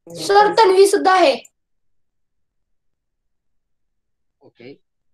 Sir Tanvi सुद्धा आहे. Okay.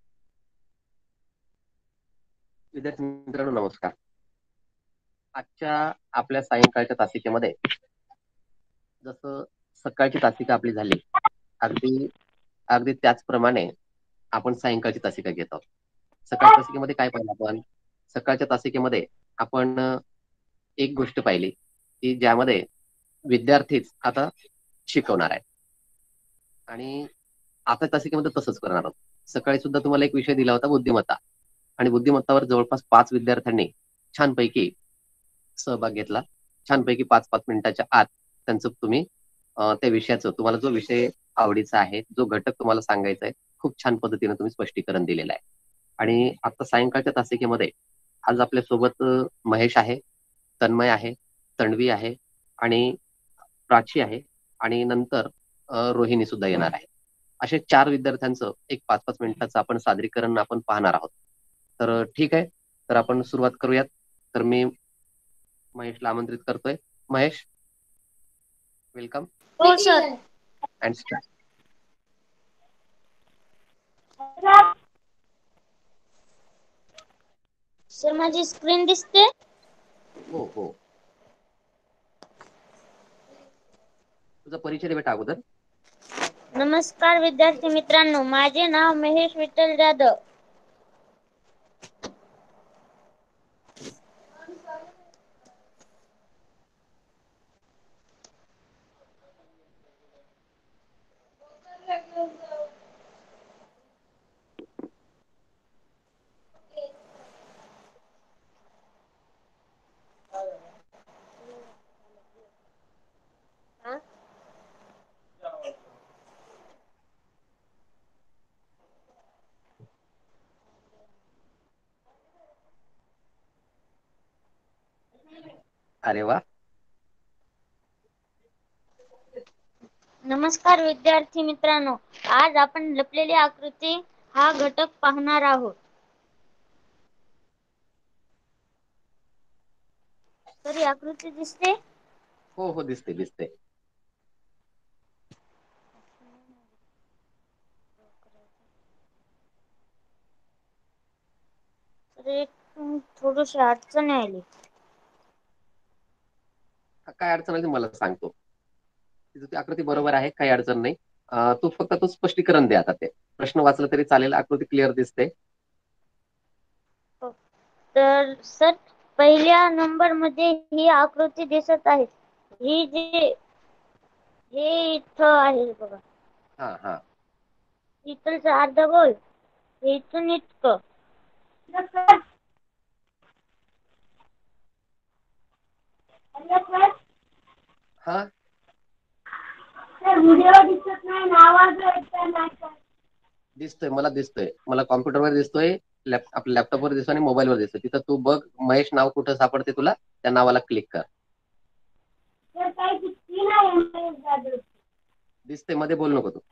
विद्यार्थी मित्रांनो नमस्कार. आजच्या आपल्या सायंकाळच्या तासिकेमध्ये जसं सकाळची तासिका आपली झाली अगदी अगदी त्याचप्रमाणे आपण सायंकाळची तासिका घेत आहोत. सकाळच्या तासिकेमध्ये काय पाहिलं आपण? सकाळच्या तासिकेमध्ये आपण एक गोष्ट पाहिली की ज्यामध्ये विद्यार्थीच आता शिकवणार आहे आणि आता तासिकेमध्ये तसंच करणार आहोत. सकाळी सुद्धा तुम्हाला एक विषय दिला होता बुद्धिमत्ता आणि बुद्धिमत्तावर जवळपास 5 विद्यार्थ्यांनी छानपैकी सहभाग घेतला. छानपैकी 5-5 मिनिटाच्या आत त्यांचं तुम्ही त्या विषयाचं तुम्हाला जो विषय आवडीचा आहे, जो घटक तुम्हाला सांगायचा आहे, खूप छान पद्धतीने तुम्ही स्पष्टीकरण दिलेलं आहे. आणि आता सायंकाळच्या तासिकेमध्ये आज आपल्या सोबत महेश आहे, तन्मय आहे, तन्वी आहे आणि प्राची आहे आणि नंतर रोहिणी सुद्धा येणार आहे. असे 4 विद्यार्थ्यांचं एक 5-5 मिनिटाचं आपण सादरीकरण आपण पाहणार आहोत. तर ठीक आहे, तर आपण सुरुवात करूयात. तर मी महेशला आमंत्रित करतोय. महेश, वेलकम. हो सर. And start. सर माझी स्क्रीन दिसते? हो हो. तुझा परिचय दे बेटा अगोदर. नमस्कार विद्यार्थी मित्रांनो, माझे नाव महेश विठ्ठल जाधव. अरे वा. नमस्कार विद्यार्थी मित्रांनो, आज आपण लपलेली आकृती हा घटक पाहणार आहोत. तर ही आकृती दिसते? हो हो, दिसते दिसते. तर एक थोडीशी अडचण आली. काय अडचण आहे मला सांगतो. तुझी आकृती बरोबर आहे, काही अडचण नाही. तू फक्त स्पष्टीकरण दे आता. ते प्रश्न वाचलं तरी चालेल, आकृती क्लिअर दिसते. तर सर पहिल्या नंबर मध्ये ही आकृती दिसत आहे. ही जे हे इथं आहे बघा. हा हा. इथलचं अर्ध गोल हे इथून इतकं. हा, व्हिडिओ दिसत नाही, आवाज येत नाही. दिसतोय, मला दिसतोय. मला कॉम्प्युटरवर दिसतोय, आपल्या लॅपटॉपवर दिसतोय आणि मोबाईलवर दिसतोय. तिथं तू बघ महेश नाव कुठं सापडते तुला, त्या नावाला क्लिक कर. दिसतंय, मध्ये बोल नको तू.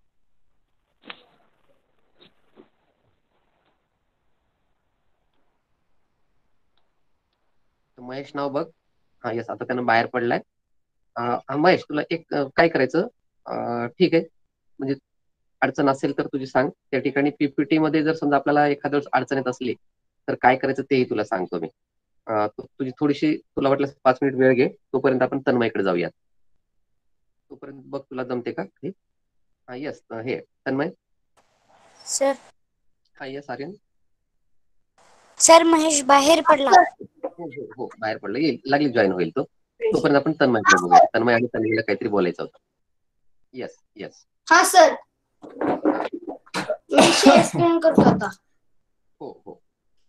महेश नाव बघ. हा यस, आता त्यानं बाहेर पडलाय. महेश तुला एक काय करायचं, ठीक आहे, म्हणजे अडचण असेल तर तुझी सांग. त्या ठिकाणी पीपीटी मध्ये जर समजा आपल्याला एखाद्या अडचण येत असली तर काय करायचं तेही तुला सांगतो मी. तुझी थोडीशी तुला वाटलं 5 मिनिट वेळ घे, तोपर्यंत आपण तन्मयकडे जाऊयात. तोपर्यंत बघ तुला जमते का? हा यस, हे तन्मय. सर हा यस आर्यन. सर महेश बाहेर पडला. हो हो हो, बाहेर पडलं, येईल, लागली जॉईन होईल तो. तोपर्यंत आपण तन्मयकडे बघूया. तन्मय आणि तन्मयला काहीतरी बोलायचं होतं. Yes yes. हा सर, मी शेअर स्क्रीन करतो आता. हो हो.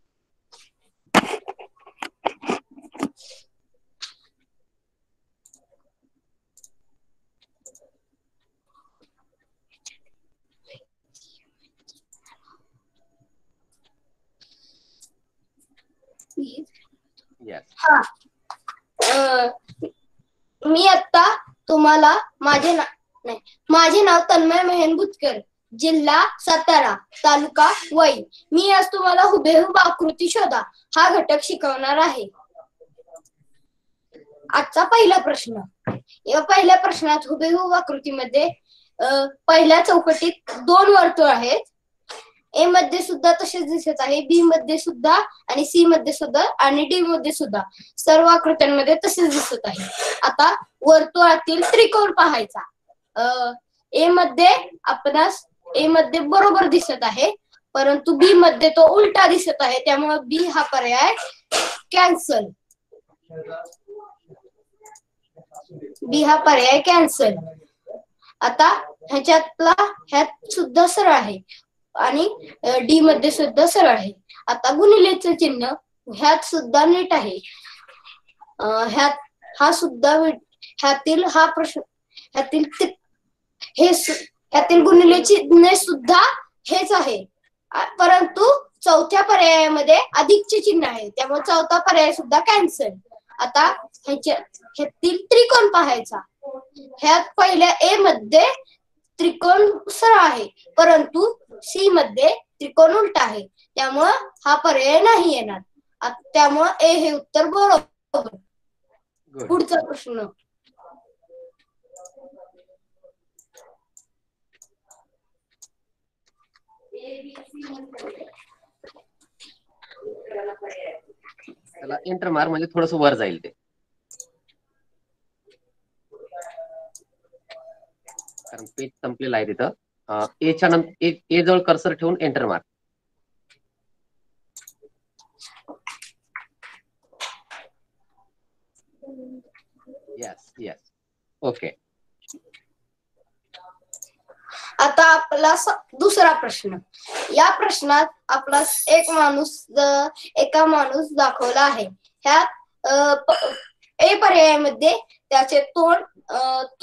यस. हा, मी आता तुम्हाला माझे नाव तन्मय महेन बुचकर, जिल्हा सातारा, तालुका वई. मी आज तुम्हाला हुबेहूब आकृती शोधा हा घटक शिकवणार आहे. आजचा पहिला प्रश्न. या पहिल्या प्रश्नात हुबेहूब आकृतीमध्ये पहिल्या चौकटीत 2 वर्तुळ आहेत. ए मध्ये सुद्धा तसेच दिसत आहे, बी मध्ये सुद्धा आणि सी मध्ये सुद्धा आणि डी मध्ये सुद्धा सर्व आकृत्यांमध्ये तसेच दिसत आहे. आता वर्तुळातील त्रिकोण पाहायचा. ए मध्ये आपणास ए मध्ये बरोबर दिसत आहे, परंतु बी मध्ये तो उलटा दिसत आहे, त्यामुळे बी हा पर्याय कॅन्सल. बी हा पर्याय कॅन्सल. आता ह्यात सुद्धा सरळ आहे आणि डी मध्ये सुद्धा सरळ आहे. आता गुणिलेचं चिन्ह ह्यात सुद्धा नीट आहे. हा सुद्धा ह्यातील हा प्रश्न ह्यातील गुणिले चिन्ह सुद्धा हेच आहे, परंतु चौथ्या पर्यायामध्ये अधिकचे चिन्ह आहे, त्यामुळे चौथा पर्याय सुद्धा कॅन्सल. आता ह्यातील त्रिकोण पाहायचा. ह्यात पहिल्या ए मध्ये त्रिकोण सरळ आहे, परंतु सी मध्ये त्रिकोण उलटा आहे, त्यामुळे हा पर्याय नाही येणार. त्यामुळे ए हे उत्तर बरोबर. पुढचा प्रश्न. त्याला एंटर मार म्हणजे थोडस वर जाईल ते, कारण पेज संपलेलं आहे तिथं. एच्या नंतर ए जवळ कर्सर ठेवून एंटर मार. Yes yes okay. आता आपला दुसरा प्रश्न. या प्रश्नात आपला एका माणूस दाखवला आहे. ह्यात ए पर्यायामध्ये त्याचे तोंड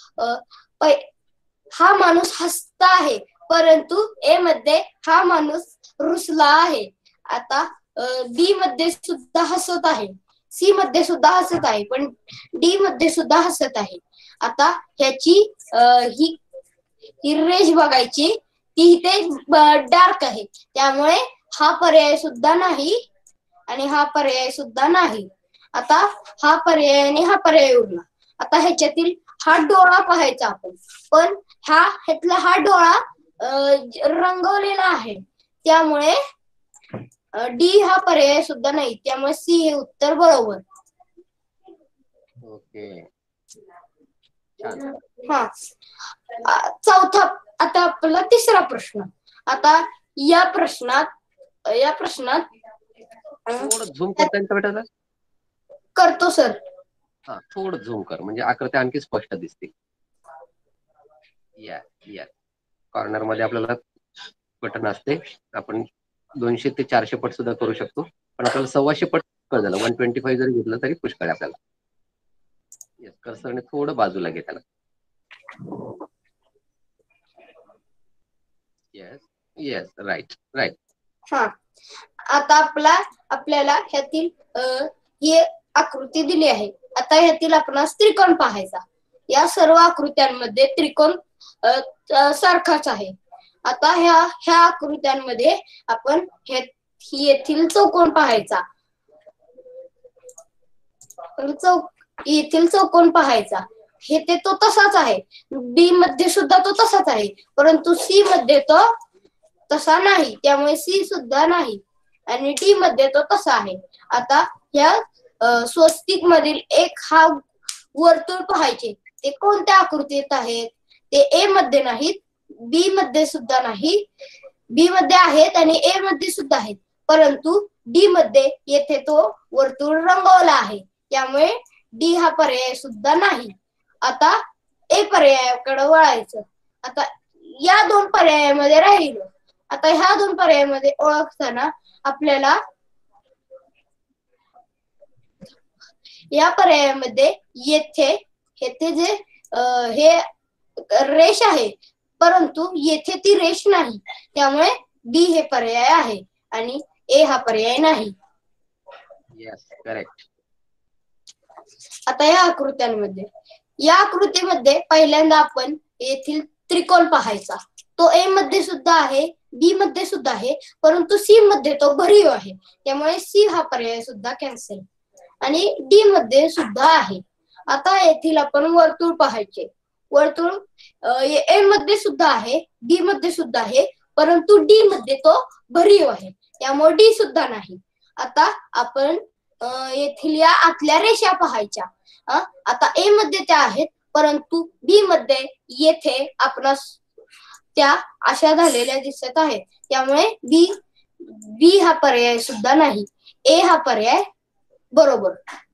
हा माणूस हसता आहे, परंतु ए मध्ये हा माणूस रुसला आहे. आता बी मध्ये सुद्धा हसत आहे, सी मध्ये सुद्धा हसत आहे, पण डी मध्ये सुद्धा हसत आहे. आता ह्याची ही रेष बघायची, ती इथे डार्क आहे, त्यामुळे हा पर्याय सुद्धा नाही आणि हा पर्याय सुद्धा नाही. आता हा पर्याय आणि हा पर्याय उरला. आता ह्याच्यातील हा डोळा पाहायचा आपण, पण ह्यातला हा डोळा रंगवलेला आहे, त्यामुळे डी हा पर्याय सुद्धा नाही, त्यामुळे सी हे उत्तर बरोबर. ओके. हा. चौथा. आता आपला तिसरा प्रश्न. आता या प्रश्नात थोडं झूम करता येईल बेटा? करतो सर. हा, थोडं झूम कर म्हणजे आकृती आणखी स्पष्ट दिसते. या कॉर्नर मध्ये आपल्याला बटन असते, आपण 200 ते 400 पट सुद्धा करू शकतो, पण आपल्याला 125 पट झालं. 125 जरी घेतलं तरी पुष्कळ आहे आपल्याला. कर्सरने थोडं बाजूला घे त्याला. Yes right. हा. आता आपल्याला ह्यातील ही आकृती दिली आहे. आता ह्यातील आपणास त्रिकोण पाहायचा. या सर्व आकृत्यांमध्ये त्रिकोण सारखाच आहे. आता ह्या आकृत्यांमध्ये आपण येथील चौकोन पाहायचा. येथील चौकोन पाहायचा. हे तो तसाच आहे. बी मध्ये सुद्धा तो तसाच आहे, परंतु सी मध्ये तो तसा नाही, त्यामुळे सी सुद्धा नाही आणि डी मध्ये तो तसा आहे. आता ह्या स्वस्तिक मधील एक हा वर्तुळ पाहायचे. ते कोणत्या आकृतीत आहेत? ते ए मध्ये नाहीत, बी मध्ये सुद्धा नाही. बी मध्ये आहेत आणि ए मध्ये सुद्धा आहेत, परंतु डी मध्ये येथे तो वर्तुळ रंगवला आहे, त्यामुळे डी हा पर्याय सुद्धा नाही. आता ए पर्यायाकडे वळायचं. आता या 2 पर्यायामध्ये राहिलो. आता ह्या 2 पर्यायामध्ये ओळखताना आपल्याला या पर्यायामध्ये येथे जे हे रेष आहे, परंतु येथे ती रेष नाही, त्यामुळे बी हे पर्याय आहे आणि ए हा पर्याय नाही. Yes correct. आता या आकृतीमध्ये पहिल्यांदा आपण येथील त्रिकोण पाहायचा. तो ए मध्ये सुद्धा आहे, बी मध्ये सुद्धा आहे, परंतु सी मध्ये तो भरीव आहे, त्यामुळे सी हा पर्याय सुद्धा कॅन्सल. आणि डी मध्ये सुद्धा आहे. आता येथील आपण वर्तुळ पाहायचे. वर्तुळ ए मध्ये सुद्धा आहे, डी मध्ये सुद्धा आहे, परंतु डी मध्ये तो भरीव आहे, त्यामुळे डी सुद्धा नाही. आता आपण येथील या आतल्या रेषा पाहायच्या. आता ए मध्ये त्या आहेत, परंतु बी मध्ये येथे आपणास त्या अशा झालेल्या दिसत आहेत, त्यामुळे बी हा पर्याय सुद्धा नाही. ए हा पर्याय बरोबर.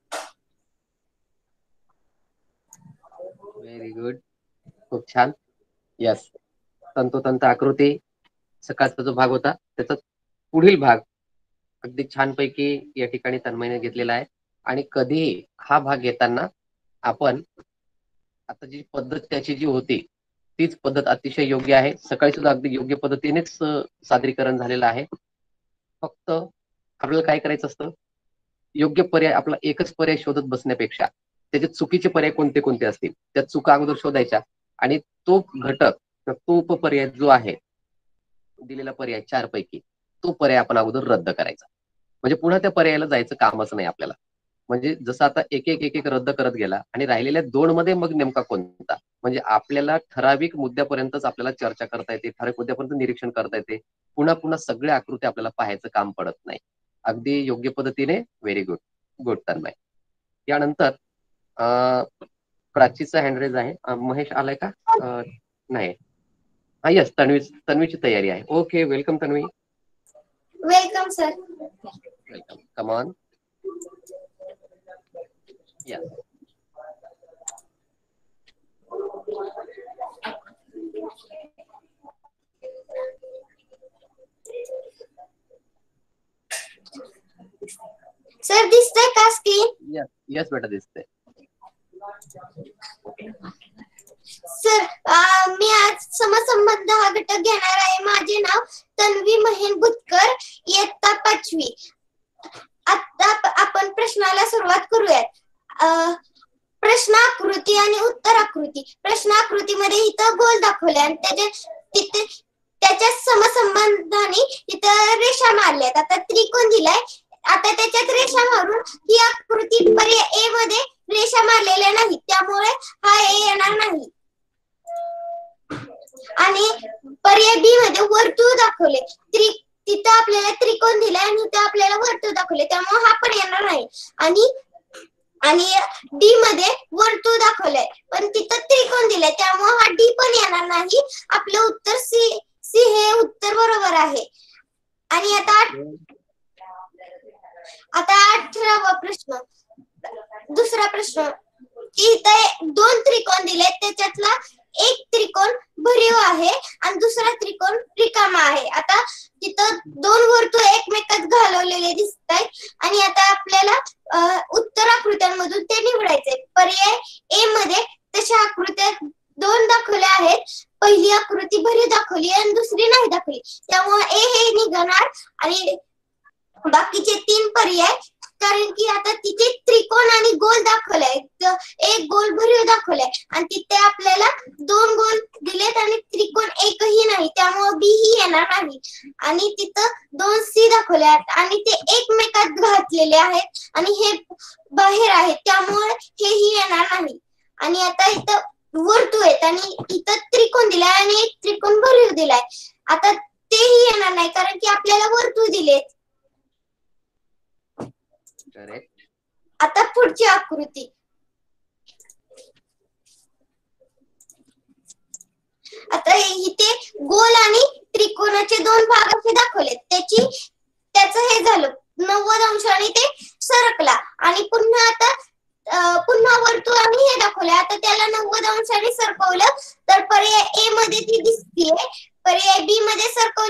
व्हेरी गुड, खूप छान. यस, तंतोतंत आकृती सकाळचा जो भाग होता त्याचा पुढील भाग अगदी छानपैकी या ठिकाणी तन्मयने घेतलेला आहे. आणि कधीही हा भाग घेताना आपण आता जी पद्धत त्याची जी होती तीच पद्धत अतिशय योग्य आहे. सकाळी सुद्धा अगदी योग्य पद्धतीनेच सादरीकरण झालेलं आहे. फक्त आपल्याला काय करायचं असतं, योग्य पर्याय आपला एकच पर्याय शोधत बसण्यापेक्षा त्याचे चुकीचे पर्याय कोणते कोणते असतील त्या चुका अगोदर शोधायच्या आणि तो घटक, तो उपपर्याय जो आहे दिलेला पर्याय 4 पैकी, तो पर्याय आपण अगोदर रद्द करायचा. म्हणजे पुन्हा त्या पर्यायाला जायचं कामच नाही आपल्याला. म्हणजे जसं आता एक एक रद्द करत गेला आणि राहिलेल्या 2 मध्ये मग नेमका कोणता, म्हणजे आपल्याला ठराविक मुद्द्यापर्यंतच आपल्याला चर्चा करता येते, ठराविक मुद्द्यापर्यंत निरीक्षण करता येते. पुन्हा पुन्हा सगळ्या आकृती आपल्याला पाहायचं काम पडत नाही. अगदी योग्य पद्धतीने. Very good, good Tanmay. यानंतर प्राचीचा हँडरेज आहे. महेश आलाय का? नाही. हा, यस, तन्वीची तयारी आहे. Okay, welcome Tanvi. Welcome sir. Welcome, come on. Yes. Sir दिसतंय का स्क्रीन? यस यस बेटा, दिसतंय. सर मी आज समसंबंध हा घटक घेणार आहे. माझे नाव तन्वी महेन बुतकर, इयत्ता 5वी. आता आपण प्रश्नाला सुरुवात करूयात. प्रश्न आकृती आणि उत्तर आकृती. प्रश्न आकृतीमध्ये इथं गोल दाखवले आणि त्याच्या समसंबंधाने इथं रेषा मारल्यात. आता त्रिकोण दिलाय, आता त्याच्यात रेषा मारून ही आकृती पर्याय ए मध्ये रेषा मारलेल्या नाही, त्यामुळे हा ए येणार नाही. आणि पर्याय बी मध्ये वर्तुळ दाखवले, तिथं आपल्याला त्रिकोण दिलाय आणि इथं आपल्याला वर्तुळ दाखवले, त्यामुळे हा पण येणार नाही. आणि डी मध्ये वर्तुळ दाखवलंय पण तिथं त्रिकोण दिलाय, त्यामुळे हा डी पण येणार नाही. आपलं उत्तर सी हे उत्तर बरोबर आहे. आणि आता 18वा प्रश्न. दुसरा प्रश्न, इथं 2 त्रिकोण दिले, त्याच्यातला एक त्रिकोण भरीव आहे आणि दुसरा त्रिकोण रिकामा आहे. आता तिथं 2 वर्तुळ एकमेकात घालवलेले दिसत आहेत आणि आता आपल्याला उत्तर आकृत्यांमधून ते निवडायचे. पर्याय ए मध्ये तशा आकृत्या 2 दाखवल्या आहेत. पहिली आकृती भरीव दाखवली आणि दुसरी नाही दाखवली, त्यामुळे ए हे निघणार आणि बाकीचे 3 पर्याय, कारण की आता तिथे त्रिकोण आणि गोल दाखवलाय, एक गोल भरीव दाखवलाय आणि तिथे आपल्याला 2 गोल दिलेत आणि त्रिकोण एकही नाही, त्यामुळे बी ही येणार नाही. आणि तिथं 2 सी दाखवले आहेत आणि ते एकमेकात घातलेले आहेत आणि हे बाहेर आहेत, त्यामुळे हेही येणार नाही. आणि आता इथं वर्तुळ आहेत आणि इथं त्रिकोण दिलाय आणि एक त्रिकोण भरीव दिलाय, आता तेही येणार नाही कारण की आपल्याला वर्तुळ दिलेत. करेक्ट. आता पुढची आकृती. आता इथे गोल आणि त्रिकोणाचे 2 भाग असे दाखवले, त्याचं हे झालं 90 अंशाने ते सरकला आणि पुन्हा वर्तुळ आणि हे दाखवले, आता त्याला 90 अंशाने सरकवलं तर पर्याय ए मध्ये ती दिसतीये. पर्याय बी मध्ये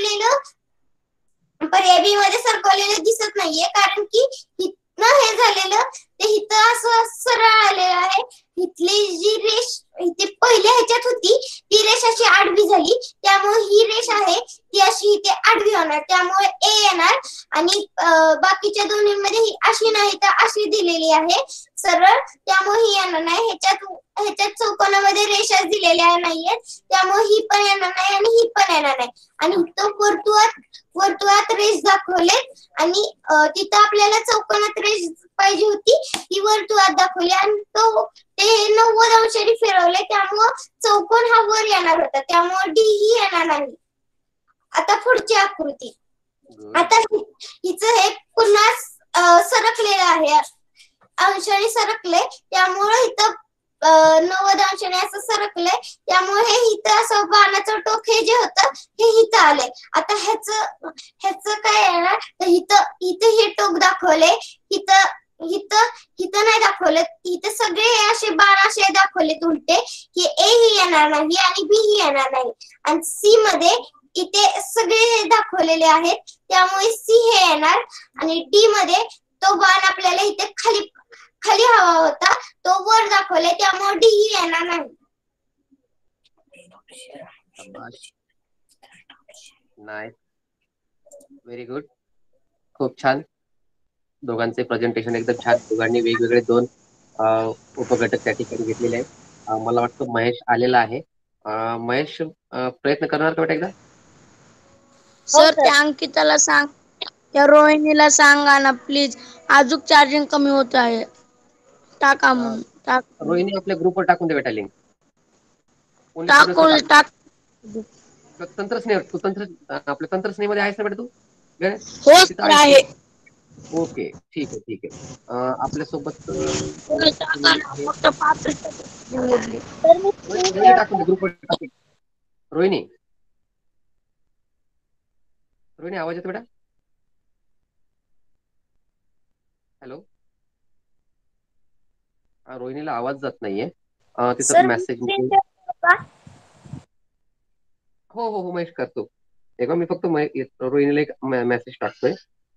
सरकवलेलं दिसत नाहीये, कारण की हे झालेलं ते इथं असं सरळ आलेलं आहे. इथली जी रेष इथे पहिल्या ह्याच्यात होती ती रेष अशी आडवी झाली, त्यामुळे ही रेष आहे ती अशी इथे आडवी होणार, त्यामुळे ए येणार. आणि बाकीच्या दोन्हीमध्ये ही अशी नाही तर अशी दिलेली आहे सरळ, त्यामुळे ही येणार नाही. ह्याच्यात चौकोनामध्ये रेषा दिलेल्या नाहीयेत, त्यामुळे ही पण येणार नाही आणि ही पण येणार नाही. आणि तो वर्तुळात रेष दाखवलेत आणि तिथं आपल्याला चौकोनात रेष पाहिजे होती ती वर्तुळात दाखवली आणि ते 90 अंशांनी फिरवले त्यामुळं चौकोन हा वर येणार होता त्यामुळे डी ही येणार नाही. आता पुढची आकृती. आता हिचं हे पुन्हा सरकलेलं आहे अंशाने सरकले त्यामुळे इथं 90 अंशाने असं सरकले त्यामुळे हे इथं असं बाणाचं टोक हे जे होतं हे इथं आले. आता ह्याच काय येणार तर इथं हे टोक दाखवले इथं नाही दाखवले इथं सगळे असे बाण असे दाखवले उलटे की ए ही येणार नाही आणि बी ही येणार नाही आणि सी मध्ये इथे सगळे दाखवलेले आहेत त्यामुळे सी हे येणार आणि डी मध्ये तो बाण आपल्याला इथे खाली हवा होता तो वर दाखवले त्यामुळे डी ही येणार नाही. नाईस, व्हेरी गुड, खूप छान. दोघांचे प्रेझेंटेशन एकदम छान. दोघांनी वेगवेगळे 2 उपघटक त्या ठिकाणी घेतलेले आहेत. मला वाटतं महेश आलेला आहे. महेश प्रयत्न करणार का बेटा एकदा? सर त्या अंकिताला सांग, त्या रोहिणीला सांगा ना प्लीज, अजून चार्जिंग कमी होत आहे. टाका म्हणून रोहिणी आपल्या ग्रुपवर टाकून दे बेटा लिंक. तंत्रस्नेह आपल्या तंत्रस्नेहमध्ये आहेस ना बेटा तू? हो सर आहे. ओके, ठीक आहे ठीक आहे. आपल्यासोबत टाकून दे ग्रुपवर टाकून. रोहिणी आवाज येतो बेटा? हॅलो, रोहिणीला आवाज जात नाहीये. तिचा मेसेज हो महेश करतो. तेव्हा मी फक्त रोहिणीला एक मेसेज टाकतोय.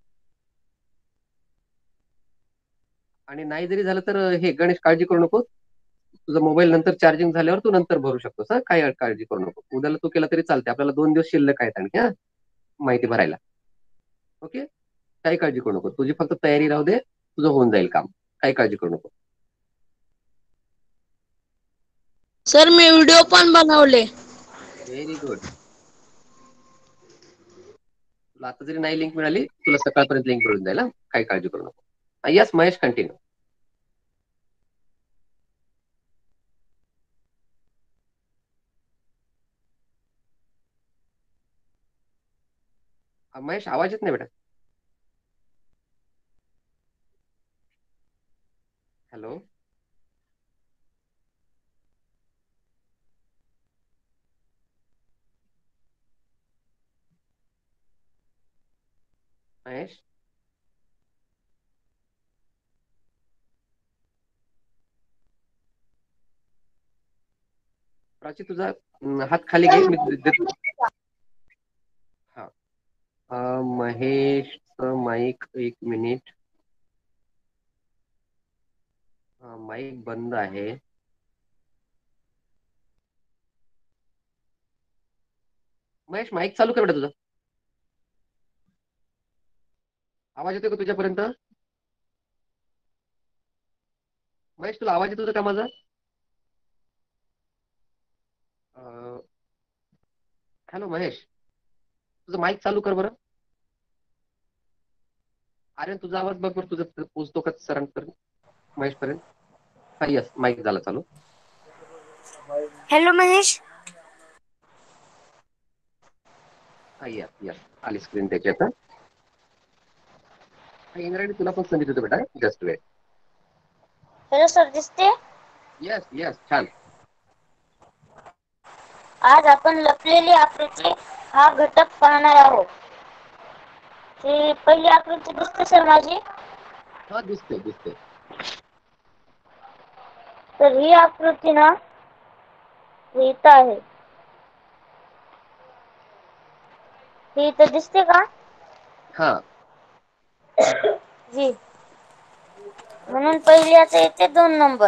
आणि नाही जरी झालं तर हे गणेश काळजी करू नको. तुझा मोबाईल नंतर चार्जिंग झाल्यावर तू नंतर भरू शकतोस. काही काळजी करू नको. उद्याला तू केला तरी चालते. आपल्याला 2 दिवस शिल्लक आहेत आणखी माहिती भरायला. ओके, काही काळजी करू नको. तुझी फक्त तयारी राहू दे. तुझं होऊन जाईल काम. काही काळजी करू नको. सर मी व्हिडिओ पण बनवले. Very good. तुला आता जरी नाही लिंक मिळाली तुला सकाळपर्यंत लिंक मिळून जाईल. काही काळजी करू नको. Yes Mahesh, continue. महेश आवाज येत नाही बेटा? हॅलो, महेश? प्राची तुझा हात खाली घे. हा, महेश माईक 1 मिनिट. माईक बंद आहे. महेश माईक चालू कर बेटा तुझा. आवाज येतोय का तुझ्यापर्यंत? महेश तुला आवाज येतो का माझा? हॅलो महेश, तुझं माईक चालू कर बरं. अरे तुझा आवाज बघ बरं, तुझं पोचतो का सरांपर्यंत, महेश पर्यंत? हा यस, माईक झाला चालू. हॅलो महेश. यस आली स्क्रीन त्याच्यात. इंद्रायणी तुला पण संधी देतो बेटा, जस्ट वेट. हॅलो सर, दिसते? यस छान. आज आपण लपलेली आकृती हा घटक पाहणार आहोत. ती पहिली आकृती दिसते सर माझी? हा दिसते. तर ही आकृती ना इथं आहे. ही इथं दिसते का? हा. जी. म्हणून पहिली आता येते 2 नंबर.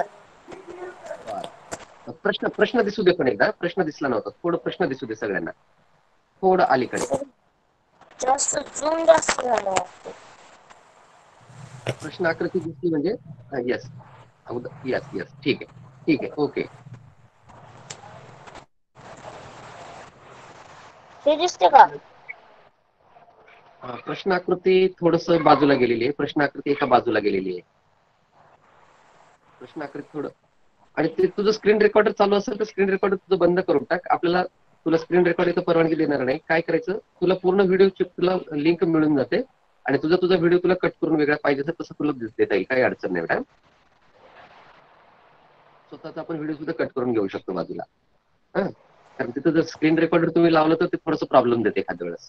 प्रश्न दिसू दे. पण एकदा प्रश्न दिसला नव्हता. थोडं प्रश्न दिसू दे सगळ्यांना. थोडं अलीकडे. जास्त झूम जास्त झालं वाटतं. प्रश्न आकृती दिसली म्हणजे यस. ठीक आहे. ओके. हे दिसते का? प्रश्न आकृती थोडस बाजूला गेलेली आहे. प्रश्न आकृती एका बाजूला गेलेली आहे. प्रश्न आकृती थोडं, आणि ते तुझं स्क्रीन रेकॉर्डर चालू असेल तर स्क्रीन रेकॉर्डर तुझं बंद करून टाक. आपल्याला तुला स्क्रीन रेकॉर्डर परवानगी देणार नाही. काय करायचं, तुला पूर्ण व्हिडिओची तुला लिंक मिळून जाते आणि तुझा व्हिडिओ तुला कट करून वेगळा पाहिजे तर तसं तुला देता येईल. काही अडचण नाही मॅडम. स्वतःचा आपण व्हिडिओ सुद्धा कट करून घेऊ शकतो बाजूला. हा, कारण तिथं जर स्क्रीन रेकॉर्डर तुम्ही लावलं तर ते थोडंसं प्रॉब्लेम देते एखाद्या वेळेस.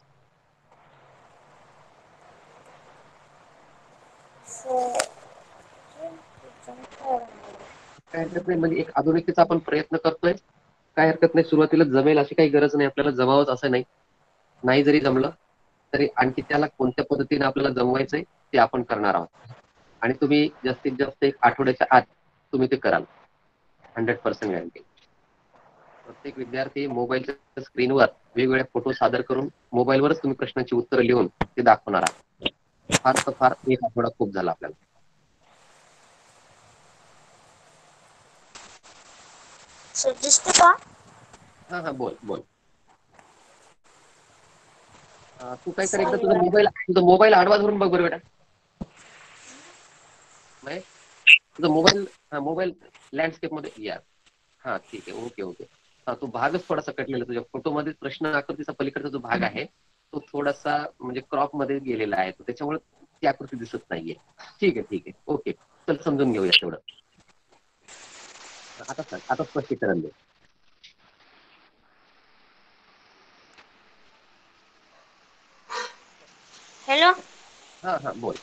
काय हरकत नाही, म्हणजे एक आधुनिकतेचा आपण प्रयत्न करतोय. काय हरकत नाही, सुरुवातीला जमेल अशी काही गरज नाही. आपल्याला जमावंच असं नाही. नाही जरी जमलं तरी आणखी त्याला कोणत्या पद्धतीने आपल्याला जमवायचंय ते आपण करणार आहोत. आणि तुम्ही जास्तीत जास्त एक आठवड्याच्या आत तुम्ही ते कराल. 100% गॅरंटी. प्रत्येक विद्यार्थी मोबाईलच्या स्क्रीनवर वेगवेगळे फोटो सादर करून मोबाईलवरच तुम्ही प्रश्नांची उत्तरं लिहून ते दाखवणार आहात. फार तर फार एक आठवडा खूप झाला आपल्याला. सर दिसते का? हा बोल बोल. तू काय कर, एकदा तुझा मोबाईल आडवा धरून बघ बरं बेटा. नाही, तुझा मोबाईल लँडस्केप मध्ये या. हा ठीक आहे, ओके ओके. हा, तो भागच थोडासा कटलेला तुझ्या फोटोमध्ये. प्रश्न आकृतीचा पलीकडचा जो भाग आहे तो थोडासा म्हणजे क्रॉप मध्ये गेलेला आहे, त्याच्यामुळे ती आकृती दिसत नाहीये. ठीक आहे ओके. चल समजून घेऊया तेवढं. आता सांग, आता स्पष्टीकरण दे. हॅलो हा बोल.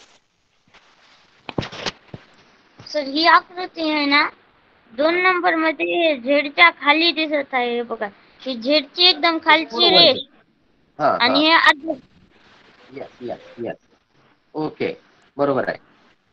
सर, ही आकृती आहे ना 2 नंबर मध्ये झेडच्या खाली दिसत आहे. बघा, ही झेडची एकदम खालची थोडं वर घे. रेष हा आणि हे आडवं. यस ओके, बरोबर आहे.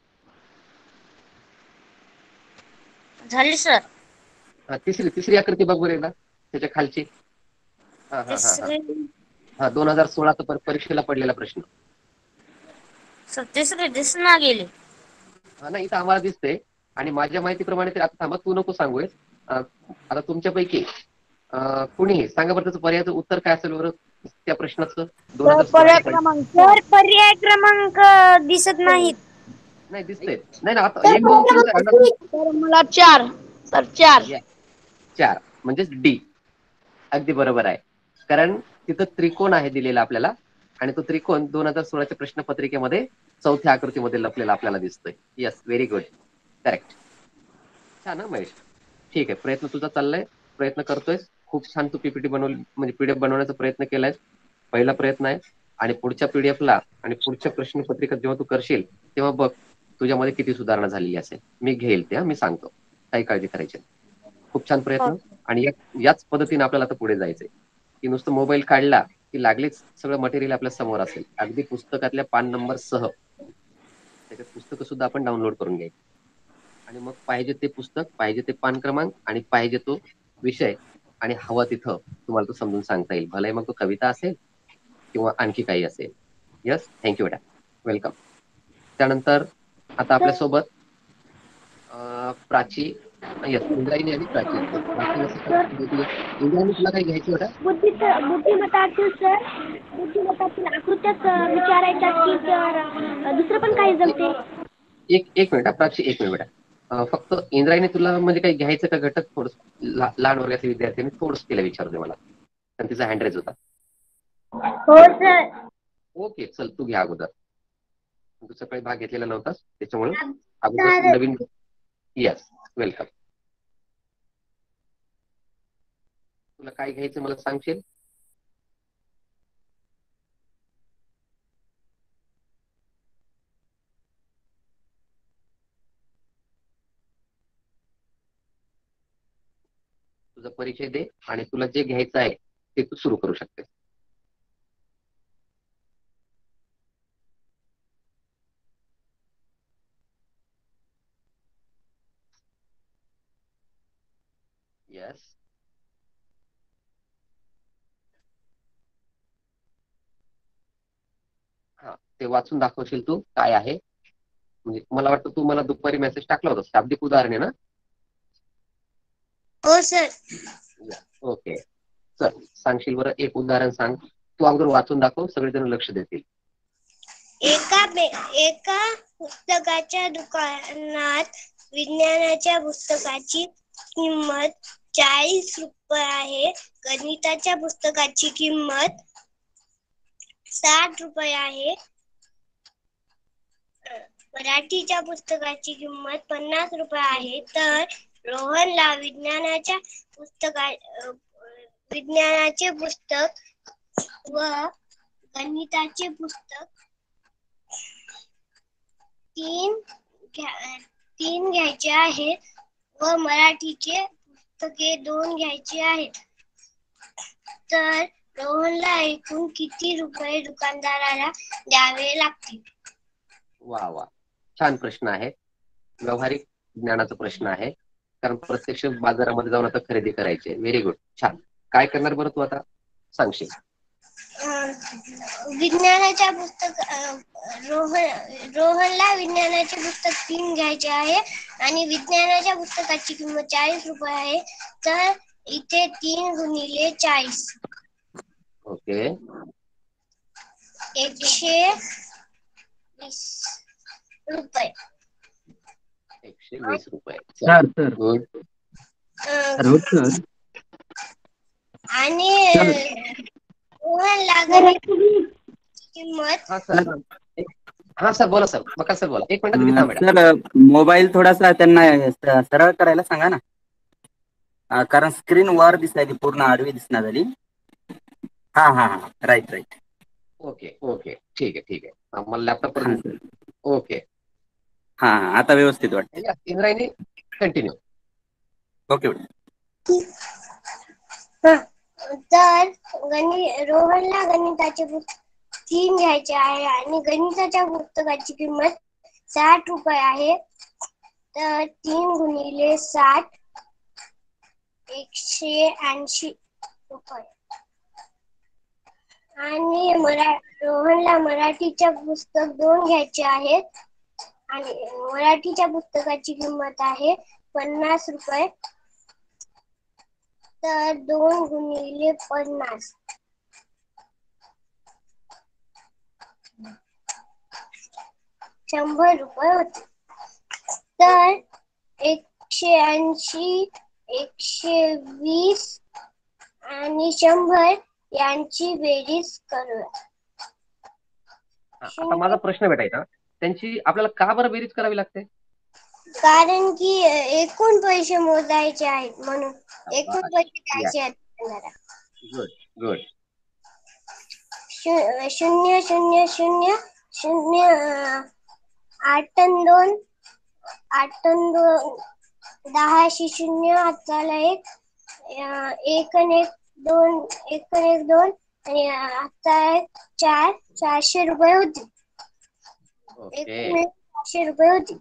झाली सर. हा, तिसरी आकृती बघ बरं एकदा त्याच्या खालची. तिसरी. हा 2016चा परीक्षेला पडलेला प्रश्न. सर तिसरी दिसना गेली. नाही, इथं आम्हाला दिसते. आणि माझ्या माहितीप्रमाणे ते, आता थांबा तू नको सांगूयस. आता तुमच्यापैकी कुणीही सांगा बरं, त्याचं पर्यायाचं उत्तर काय असेल बरं त्या प्रश्नाचं. 2016 सर पर्याय क्रमांक दिसत नाहीत. नाही दिसते. नाही ना, आता 1 2 3 तर मला 4. सर 4. 4 म्हणजेच डी. अगदी बरोबर आहे. कारण तिथं त्रिकोण आहे दिलेला आपल्याला, आणि तो त्रिकोण 2016च्या प्रश्नपत्रिकेमध्ये चौथ्या आकृतीमध्ये लपलेला आपल्याला दिसतोय. Yes, very good, correct. छान ना महेश. ठीक आहे, प्रयत्न तुझा चाललाय, प्रयत्न करतोय. खूप छान तू पीपीटी बनवली, म्हणजे पीडीएफ बनवण्याचा प्रयत्न केलाय. पहिला प्रयत्न आहे. आणि पुढच्या पीडीएफला आणि पुढच्या प्रश्नपत्रिका जेव्हा तू करशील तेव्हा बघ तुझ्यामध्ये किती सुधारणा झालेली असेल. मी घेईल ते, मी सांगतो, काही काळजी करायची. खूप छान प्रयत्न. आणि याच पद्धतीने आपल्याला आता पुढे जायचंय, की नुसतं मोबाईल काढला की लागलीच सगळं मटेरियल आपल्या समोर असेल, अगदी पुस्तकातल्या पान नंबर सह. त्याच्यात पुस्तकं सुद्धा आपण डाउनलोड करून घ्यायची. आणि मग पाहिजे ते पुस्तक, पाहिजे ते पान क्रमांक आणि पाहिजे तो विषय, आणि हवा तिथं तुम्हाला तो समजून सांगता येईल. भले मग तो कविता असेल किंवा आणखी काही असेल. यस, थँक्यू बेटा, वेलकम. त्यानंतर आता आपल्यासोबत प्राची, यस, इंद्रायणी आणि प्राची. इंद्रायणी तुला काही घ्यायचं बेटा? बुद्धिमत्तातील आकृत्याच विचारायच्यात की सर दुसरं पण काही जमते? एक मिनिट प्राची, एक मिनिट बेटा. फक्त इंद्रायणी तुला म्हणजे काही घ्यायचं का घटक? थोडं लहान वर्गाचे विद्यार्थ्यांनी थोडंसं तिला विचारू दे मला, कारण तिचा हँडरेज होता. हो सर. ओके, चल तू घ्या अगोदर. तू सकाळी भाग घेतलेला नव्हतास त्याच्यामुळे अगोदर नवीन. Yes, welcome. तुला काय घ्यायचं मला सांगशील? तुझा परिचय दे आणि तुला जे घ्यायचं आहे ते तू सुरू करू शकते. यस. हा, ते वाचून दाखवशील तू काय आहे? म्हणजे मला वाटतं तू मला दुपारी मेसेज टाकला होता, शाब्दिक उदाहरण आहे ना? हो सर. ओके, चल सांगशील बरं, एक उदाहरण सांग. तू अगोदर वाचून दाखव, सगळेजण लक्ष देतील. एका पुस्तकाच्या दुकानात विज्ञानाच्या पुस्तकाची किंमत 40 रुपये आहे. गणिताच्या पुस्तकाची किंमत 60 रुपये आहे. मराठीच्या पुस्तकाची किंमत 50 रुपये आहे. तर रोहनला विज्ञानाचे पुस्तक व गणिताचे पुस्तक तीन घ्यायचे आहेत व मराठीचे पुस्तके 2 घ्यायचे आहेत. तर रोहनला एकूण किती रुपये दुकानदाराला द्यावे लागतील? वा वा, छान प्रश्न आहे. व्यावहारिक ज्ञानाचा प्रश्न आहे, कारण प्रत्यक्ष बाजारामध्ये जाऊन आता खरेदी करायची. व्हेरी गुड, छान. काय करणार बरं तू आता सांगशील? विज्ञानाच्या रोहनला विज्ञानाचे पुस्तक 3 घ्यायचे आहे आणि विज्ञानाच्या पुस्तकाची किंमत 40 रुपये आहे. तर इथे 3 गुणिले 40. ओके, 120 रुपये. 120 रुपये. Sir sir good. सर आणि रोहनला गणिताची किंमत हा सर बोला सर, मका सर बोला. एक मिनिट तुम्ही थांबा. सर मोबाईल थोडासा त्यांना सरळ करायला सांगा ना, कारण स्क्रीन वर दिसायली, पूर्ण आडवी दिसणार झाली. हा हा हा, राईट. ओके ओके, ठीक आहे. मला लॅपटॉप ओके. हा, आता व्यवस्थित वाटते. इंद्रायणी कंटिन्यू. ओके. तर रोहनला गणिताचे पुस्तक 3 घ्यायचे आहे आणि गणिताच्या पुस्तकाची किंमत 60 रुपये आहे. तर 3 गुणिले 60 180 रुपये. आणि रोहनला मराठीच्या पुस्तक 2 घ्यायचे आहेत आणि मराठीच्या पुस्तकाची किंमत आहे 50 रुपये. तर 2 गुणिले 50 100 रुपये होते. तर 180, 120 आणि 100 यांची बेरीज करूया. आता माझा प्रश्न भेटायचा, त्यांची आपल्याला का बरं बेरीज करावी लागते? कारण की एकूण पैसे मोजायचे आहेत, म्हणून एकूण पैसे द्यायचे आहेत. गुड. 0 0 0 0 8 आणि 2 10 0 हाताला 1 आणि 2 आणि हाताला 4 400 रुपये होते. ओके, 400 रुपये होते.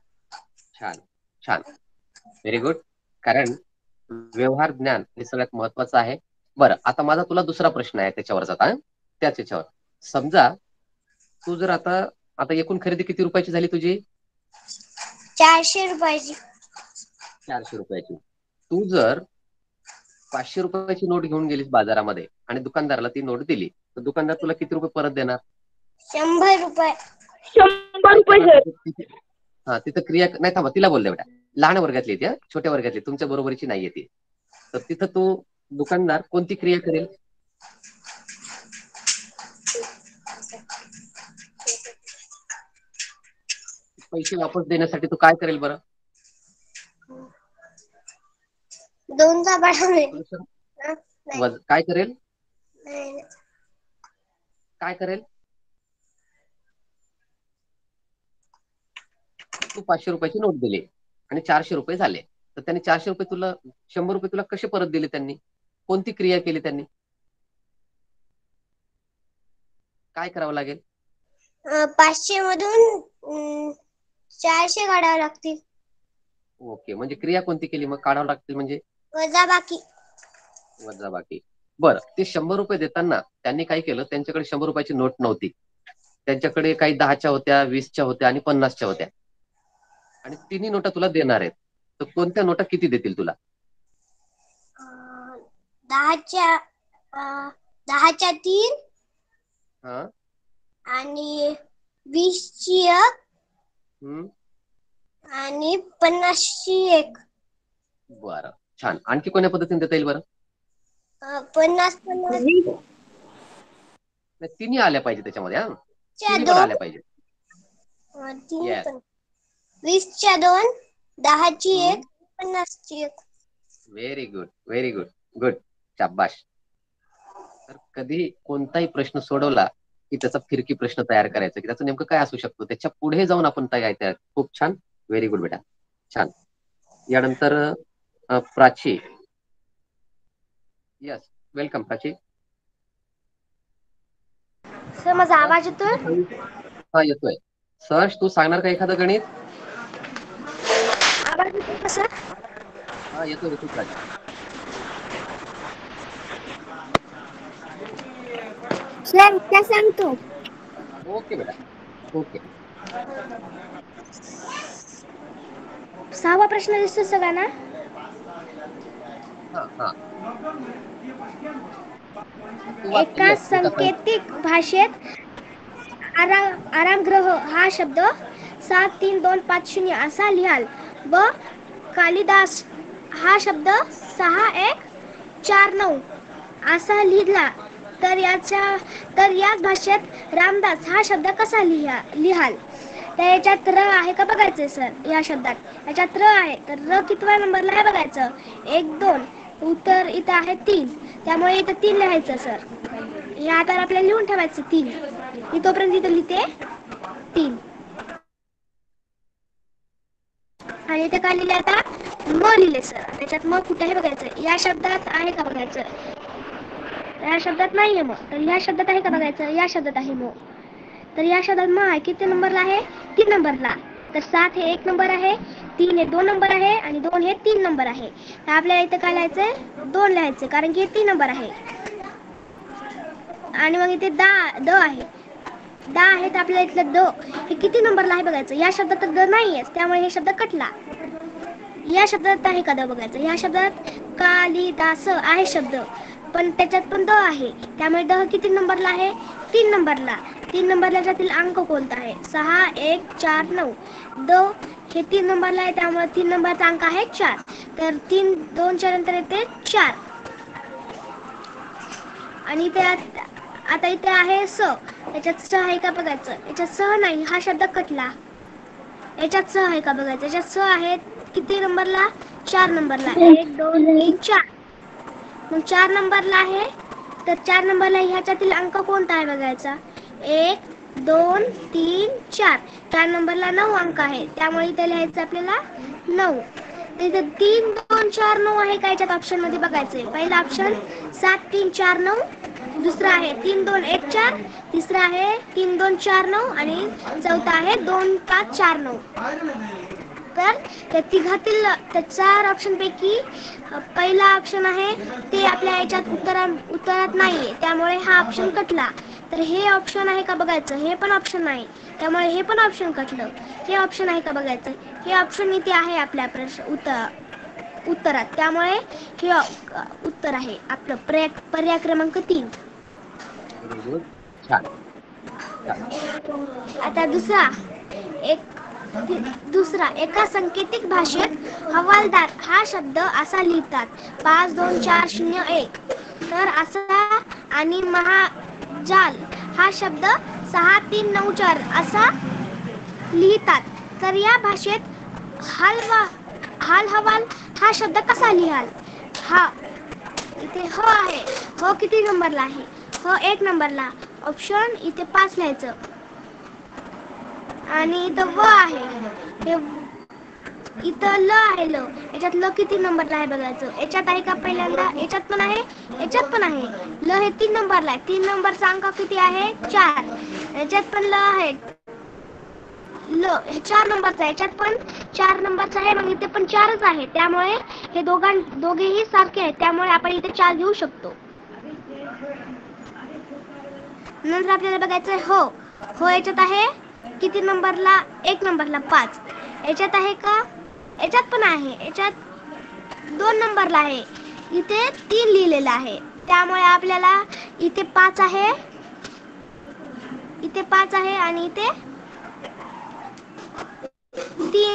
छान. Very good. कारण व्यवहार ज्ञान हे सगळ्यात महत्वाचं आहे. बरं, आता माझा तुला दुसरा प्रश्न आहे त्याच्यावरच. आता त्याच याच्यावर समजा तू जर आता एकूण खरेदी किती रुपयाची झाली तुझी? 400 रुपयाची. 400 रुपयाची. तू जर 500 रुपयाची नोट घेऊन गेलीस बाजारामध्ये आणि दुकानदाराला ती नोट दिली, तर दुकानदार तुला किती रुपये परत देणार? 100 रुपये. 100 रुपये. हा, तिथं क्रिया नाही. थांबा, तिला बोलले बेटा. लहान वर्गातली ती, छोट्या वर्गातली, तुमच्या बरोबरीची नाहीये ती. तर तिथं तो दुकानदार कोणती क्रिया करेल? पैसे वापस देण्यासाठी तू काय करेल बरं? 2चा पाठवले. काय करेल? तू 500 रुपयाची नोट दिली आणि 400 रुपये झाले, तर त्यांनी 400 रुपये तुला, 100 रुपये तुला कसे परत दिले? त्यांनी कोणती क्रिया केली? त्यांनी काय करावं लागेल? 500 मधून 400 काढावे लागतील. ओके, म्हणजे क्रिया कोणती केली मग? काढावं लागतील म्हणजे वजाबाकी. बरं, ते 100 रुपये देताना त्यांनी काय केलं? त्यांच्याकडे 100 रुपयाची नोट नव्हती. त्यांच्याकडे काही 10च्या होत्या, 20च्या होत्या आणि 50च्या होत्या. आणि तिन्ही नोटा तुला देणार आहेत. तर कोणत्या नोटा किती देतील तुला? 10च्या 3 हा, आणि 20ची 1 हम्म, आणि 50ची 1. बरं, छान. आणखी कोण्या पद्धतीने देता येईल बरं? 50 नाही, तिन्ही आल्या पाहिजे त्याच्यामध्ये. हा, तिन्ही पण 2 आल्या पाहिजे. Yes. 20च्या 2, 10ची 1, 50ची 1. Very good, very good, good, शाबाश. तर कधी कोणताही प्रश्न सोडवला की त्याचा फिरकी प्रश्न तयार करायचा, की त्याचं नेमकं काय असू शकतो, त्याच्या पुढे जाऊन आपण तयार. खूप छान, व्हेरी गुड बेटा, छान. यानंतर Prachi. Yes, welcome Prachi. Sir माझा आवाज येतोय? हा, येतोय. सर, तू सांगणार का एखादं गणित? आवाज येतोय का सर? हा, येतोय प्राची. सर काय सांगतो? ओके बेटा, ओके. 6वा प्रश्न दिसतो सगळ्यांना? हा हा, तू वाच. एका येस, सांकेतिक भाषेत आरामगृह हा शब्द 73250 असा लिहाल व कालिदास हा शब्द 6149 असा लिहिला तर याच भाषेत रामदास हा शब्द कसा लिहाल? तर याच्यात र आहे का बघायचंय सर. या शब्दात याच्यात र आहे तर र कितव्या नंबरला आहे बघायचं. 1 2, उत्तर इथं आहे 3, त्यामुळे इथं 3 लिहायचं सर. हे आता आपल्याला लिहून ठेवायचं 3. मी तोपर्यंत इथं लिहिते 3. आणि इथे काय लिहिले आता? म लिहिले सर. त्याच्यात म कुठे आहे बघायचं. या शब्दात आहे का बघायचं. या शब्दात नाहीये म. तर या शब्दात आहे का बघायचं. या शब्दात आहे म. तर या शब्दात म आहे. किती नंबरला आहे? 3 नंबरला. तर 7 हे 1 नंबर आहे, 3 हे 2 नंबर आहे आणि 2 हे 3 नंबर आहे. तर आपल्याला इथं काय लिहायचंय? 2 लिहायचं, कारण की हे 3 नंबर आहे. आणि मग इथे द आहे. द आहे तर आपल्याला इथलं द हे किती नंबरला आहे बघायचं. या शब्दात तर द नाहीये, त्यामुळे हे शब्द कटला. या शब्दात आहे का द बघायचं. या शब्दात कालिदास आहे शब्द, पण त्याच्यात पण द आहे, त्यामुळे द किती नंबरला आहे? 3 नंबरला. 3 नंबरला त्यातील अंक कोणता आहे? 6 1 4 9. द हे 3 नंबरला आहे, त्यामुळे 3 नंबरचा अंक आहे 4. तर 3 2च्या नंतर येते 4. आणि त्यात आता इथे आहे स. याच्यात स आहे का बघायचं. याच्यात स नाही, हा शब्द कटला. याच्यात स आहे का बघायचं. याच्यात स आहे किती नंबरला? 4 नंबरला. 1 2 3 4. मग 4 नंबरला आहे, तर 4 नंबरला ह्याच्यातील अंक कोणता आहे बघायचा. 1 2 3 4. 4 नंबरला 9 अंक आहे, त्यामुळे इथे लिहायचं आपल्याला 9. तिथे 3 2 4 9 आहे का याच्यात ऑप्शन मध्ये बघायचंय. पहिला ऑप्शन 7 3 4 9. दुसरा आहे 3 2 1 4. तिसरा आहे 3 2 4 9 आणि चौथा आहे 2 5 4 9. तर त्या तिघातील त्या 4 ऑप्शन पैकी पहिला ऑप्शन आहे ते आपल्या याच्यात उत्तरात नाहीये, त्यामुळे हा ऑप्शन कटला. तर हे ऑप्शन आहे का बघायचं. हे पण ऑप्शन नाही, त्यामुळे हे पण ऑप्शन कटलं. हे ऑप्शन आहे का बघायचं. हे ऑप्शन इथे आहे आपल्या उत्तरात, त्यामुळे हे उत्तर आहे आपलं पर्याय क्रमांक 3. व्हेरी गुड, छान. आता दुसरा एका सांकेतिक भाषेत हवालदार हा शब्द असा लिहितात 5 2 4 0 1. तर असा आणि महाजाल हा शब्द 6 3 9 4 असा लिहितात. तर या भाषेत हाल हवाल हा शब्द कसा लिहाल. हा इथे ह आहे. ह किती नंबरला आहे. ह 1 नंबरला. ऑप्शन इथे 5 लिहायचं. आणि इथं व आहे, इथं ल आहे. ल याच्यात ल किती नंबरला आहे बघायचं. याच्यात आहे का पहिल्यांदा. याच्यात पण आहे, याच्यात पण आहे. ल हे 3 नंबरला आहे. 3 नंबरचा अंक किती आहे 4. याच्यात पण ल आहे. ल हे 4 नंबरचा आहे. याच्यात पण 4 नंबरचा आहे, मग इथे पण 4च आहे, त्यामुळे हे दोघेही सारखे आहेत, त्यामुळे आपण इथे 4 घेऊ शकतो. नंतर आपल्याला बघायचं हो. हो याच्यात आहे किती नंबरला. 1 नंबरला 5. याच्यात आहे का. याच्यात पण आहे. याच्यात 2 नंबरला आहे. इथे 3 लिहिलेलं आहे, त्यामुळे आपल्याला इथे 5 आहे, इथे 5 आहे आणि इथे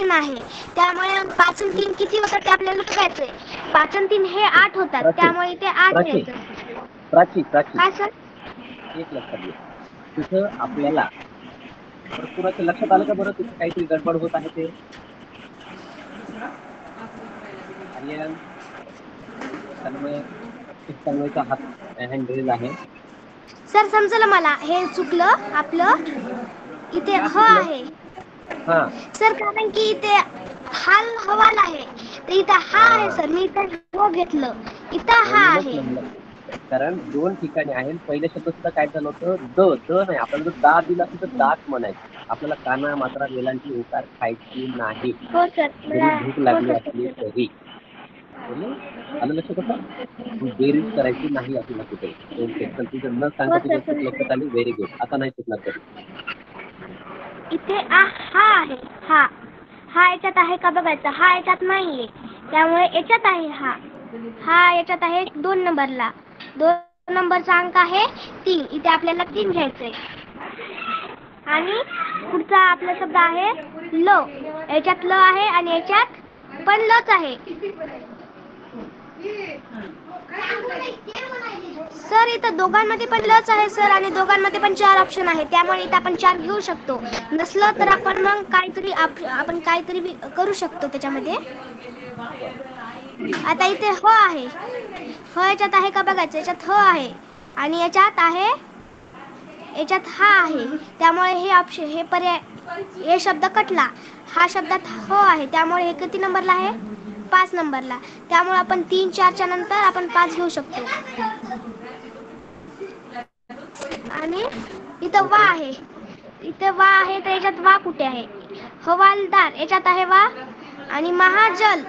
3 आहे, त्यामुळे 5 आणि 3 किती होतात ते आपल्याला बघायचंय. 5 आणि 3 हे 8 होतात, त्यामुळे इथे 8 प्राची लिहायचं. प्राची प्राची काय सर? एक लक्षात घे, तिथं आपल्याला कुणाच्या लक्षात आलं का बरं तिथं काहीतरी गडबड होत आहे ते? आर्यन, तन्मयचा हात हँड रेज आहे. सर समजलं मला, हे चुकलं आपलं. इथे का ह चुकलं? आहे हा सर, कारण की इथे हाल हवाल आहे, तर इथं हा आहे सर. मी इथं हो घेतलं, इथं हा म्हणूनच आहे. म्हणलं, कारण 2 ठिकाणी आहे. पहिल्या शब्द सुद्धा काय झालं होतं, द नाही. आपल्याला जर दा दिला असं तर दात म्हणायचं. आपल्याला काना मात्रा वेलांची उकार खायची नाही, हो सर, जरी मला भूक हो लागली सर असली समजलं. तरी. बोलले आलं लक्षात होतं. बेरीज करायची नाही आपल्याला कुठे. ओके, तर तुझं न सांगता हो तुझ्या सर चूक समजलं. लक्षात आली. Very good. आता नाही चुकणार कधी. इथे हा आहे, हा याच्यात आहे का बघायचं. हा याच्यात नाहीये, त्यामुळे याच्यात आहे हा याच्यात आहे 2 नंबरला. 2 नंबरचा अंक आहे 3. इथे आपल्याला 3 घ्यायचंय. आणि पुढचा आपला शब्द आहे ल. याच्यात ल आहे आणि याच्यात पण लच आहे. सर इथं दोघांमध्ये पण लच आहे सर, आणि दोघांमध्ये पण 4 ऑप्शन आहे, त्यामुळे इथं आपण 4 घेऊ शकतो. नसलं तर आपण मग आपण काहीतरी करू शकतो त्याच्यामध्ये. आता इथे ह आहे, ह याच्यात आहे का बघायचं. याच्यात ह आहे आणि याच्यात हा आहे, त्यामुळे हे ऑप्शन, हे पर्याय, हे शब्द कटला. हा शब्दात ह आहे, त्यामुळे हे किती नंबरला आहे, 5 नंबरला. त्यामुळे आपण 3, 4च्या नंतर आपण 5 घेऊ शकतो. आणि इथं वा आहे, तर याच्यात वा कुठे आहे. हवालदार याच्यात आहे वा, आणि महाजाल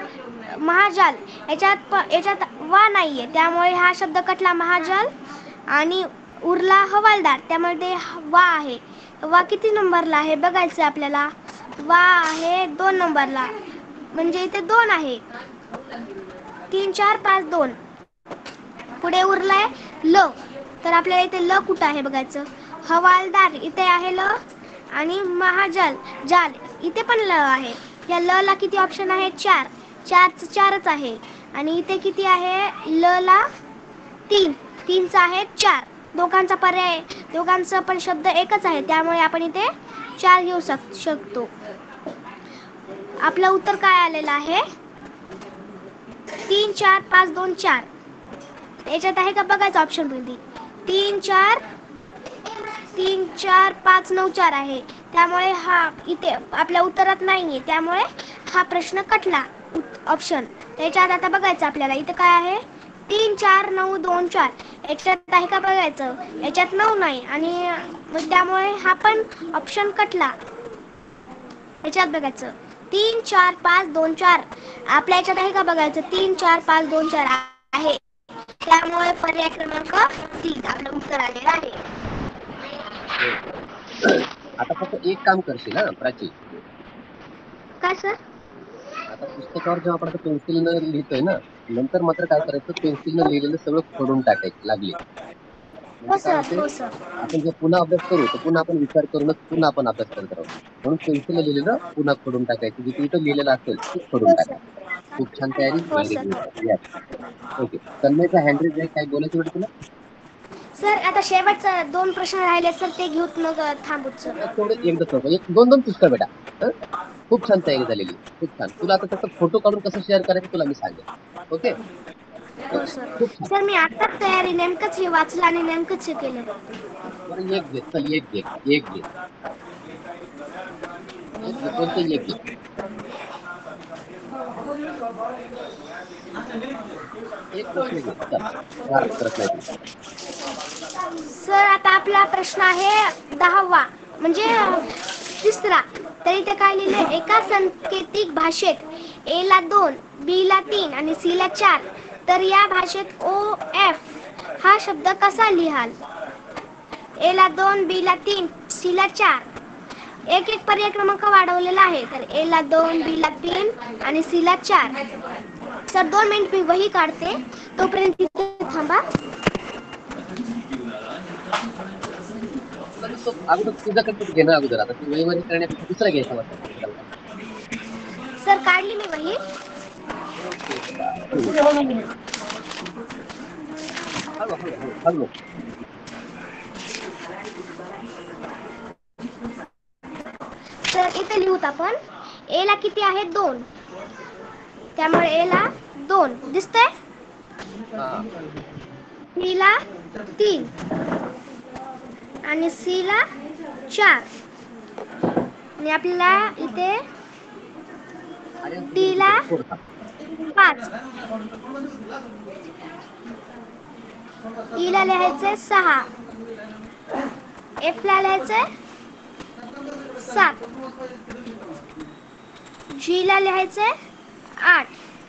याच्यात वा नाहीये, त्यामुळे हा शब्द कटला, महाजाल. आणि उरला हवालदार, त्यामध्ये वा आहे. वा किती नंबरला आहे बघायचं आपल्याला. वा आहे 2 नंबरला, म्हणजे इथे 2 आहे. 3, 4, 5, 2. पुढे उरलाय ल, तर आपल्याला इथे ल कुठं आहे बघायचं. हवालदार इथे आहे ल, आणि महाजाल इथे पण ल आहे. या ल ला किती ऑप्शन आहे, 4. 4च आहे. आणि इथे किती आहे, ल ला 3चा आहे 4. दोघांचा पण शब्द एकच आहे, त्यामुळे आपण इथे 4 घेऊ शकतो. आपलं उत्तर काय आलेलं आहे, 3, 4, 5, 2, 4. याच्यात आहे का बघायचं ऑप्शन मध्ये. 3, 4, 5, 9, 4 आहे, त्यामुळे हा इथे आपल्या उत्तरात नाहीये, त्यामुळे हा प्रश्न कटला ऑप्शन. त्याच्यात आता बघायचं आपल्याला, इथे काय आहे, 3, 4, 9, 2, 4. याच्यात आहे का बघायचं. याच्यात 9 नाही, आणि त्यामुळे हा पण ऑप्शन कटला. याच्यात बघायचं 3, 4, 5, 2, 4. आपल्या याच्यात आहे का बघायचं, 3, 4, 5, 2, 4 आहे, त्यामुळे पर्याय क्रमांक 3 आपलं उत्तर आलेलं आहे. आता फक्त एक काम करशील ना प्राची. काय सर? आता पुस्तकावर जेव्हा आपण पेन्सिलनं लिहितोय ना, नंतर मात्र काय करायचं, पेन्सिलनं लिहिलेलं सगळं खोडून टाकायचं लागली. हो म्हणजे काय सर, होते, हो सर. आपण जर पुन्हा अभ्यास करू तर पुन्हा आपण विचार करूनच पुन्हा आपण अभ्यास करत राहू. म्हणून पेन्सिलनं लिहिलेलं पुन्हा खोडून टाकायचं, जिथे इथं लिहिलेलं असेल ते खोडून हो सर. टाकायचं. खूप छान तयारी, हो व्हेरी सर. गुड. ओके, तन्मयचा हँडरेज आहे, काय बोलायचं वाटतं तुला? सर आता शेवटचं 2 प्रश्न राहिले सर, ते घेऊत मग थांबूत सर. तेवढं एकदा सोपं, 2-2 पुस्तकं बेटा. खूप छान तयारी झालेली, खूप छान. तुला आता त्याचा फोटो काढून कसं शेअर करायचं तुला मी सांगेन. ओके, हो सर. खूप छान. सर मी आत्ताच तयारी, नेमकंच हे वाचलं आणि नेमकंच हे केलं. बरं एक घे, चल एक घे. बोलतो एक घे. एक प्रश्न घे, चल. फार करत नाही तू. सर आता आपला प्रश्न आहे 10वा, म्हणजे 3रा. तर इथे काय लिहिले, एका सांकेतिक भाषेत ए ला 2, बी ला 3 आणि सी ला 4, तर या भाषेत OF हा शब्द कसा लिहाल. ए ला 2, बी ला 3, सी ला 4. एक पर्याय क्रमांक वाढवलेला आहे, तर ए ला 2, बी ला 3 आणि सी ला 4. सर 2 मिनिट मी वही काढते, तोपर्यंत तिथे थांबा. तुला अगोदर तुझ्याकडे घे ना, अगोदर आता ती वहीवर करण्यापेक्षा दुसरा घ्यायचा वाटतं. सर काढली मी वही. हॅलो. तर इथे लिहूत आपण. ए ला किती आहे 2, त्यामुळे ए ला 2 दिसतंय. बी ला 3 आणि सी ला 4 आणि आपल्याला इथे डी ला 5, ई ला लिहायचंय 6, एफ ला लिहायचंय 7, जी ला लिहायचंय 8,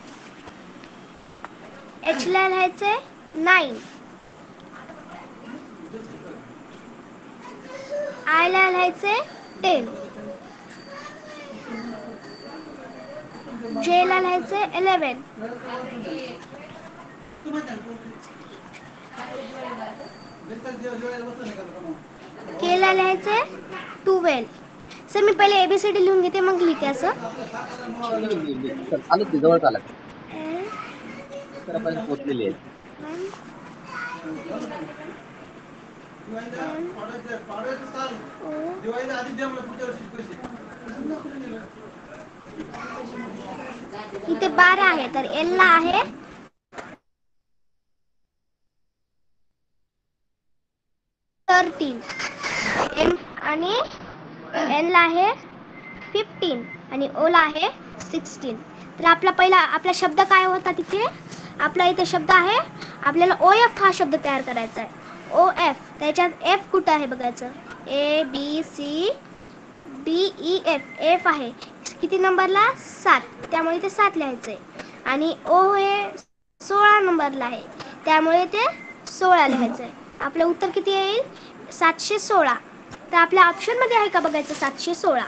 एच ला लिहायचंय 9, आय ला लिहायचंय 10, जे ला लिहायचंय 11, के ला लिहायचंय 12. सर मी पहिले एबीसीडी लिहून घेते मग लिहिते असं. आलं ते जवळ आलं. पर्यंत पोहोचलेली आहे. इथे 12 आहे तर एल ला आहे 13, एम आणि एन ला आहे 15 आणि ओ ला आहे 16. तर आपला शब्द काय होता तिथे. आपला इथे शब्द आहे. आपल्याला ओ एफ हा शब्द तयार करायचा आहे. O F. त्याच्यात एफ कुठं आहे बघायचं. A B C D E F. F आहे किती नंबरला 7, त्यामुळे ते 7 लिहायचंय. आणि ओ हे 16 नंबरला आहे त्यामुळे ते 16 लिहायचंय. आपलं उत्तर किती येईल 716. तर आपल्या ऑप्शन मध्ये आहे का बघायचं 716.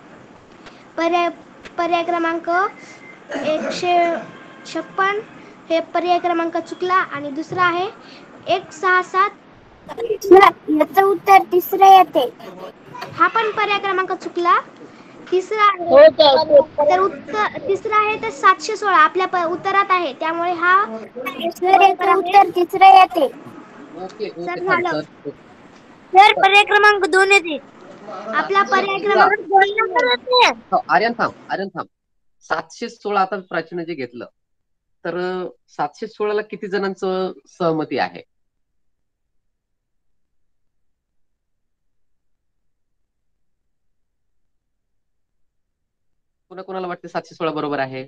पर्याय क्रमांक 156 हे पर्याय क्रमांक चुकला आणि दुसरा आहे 167. याचं उत्तर तिसरं येते. हा पण पर्याय क्रमांक चुकला. तिसरा हो सर. तर उत्तर तिसरा आहे तर 716 आपल्या उत्तरात आहे त्यामुळे हा उत्तर तिसरं येते. ओके सर झालं. सर पर्याय क्रमांक 2 येते. आपला पर्याय क्रमांक 2 येते. आर्यन थांब. 716 आता प्राचीन जे घेतलं तर 716 ला किती जणांचं सहमती आहे. कोणाला वाटते 716 बरोबर आहे.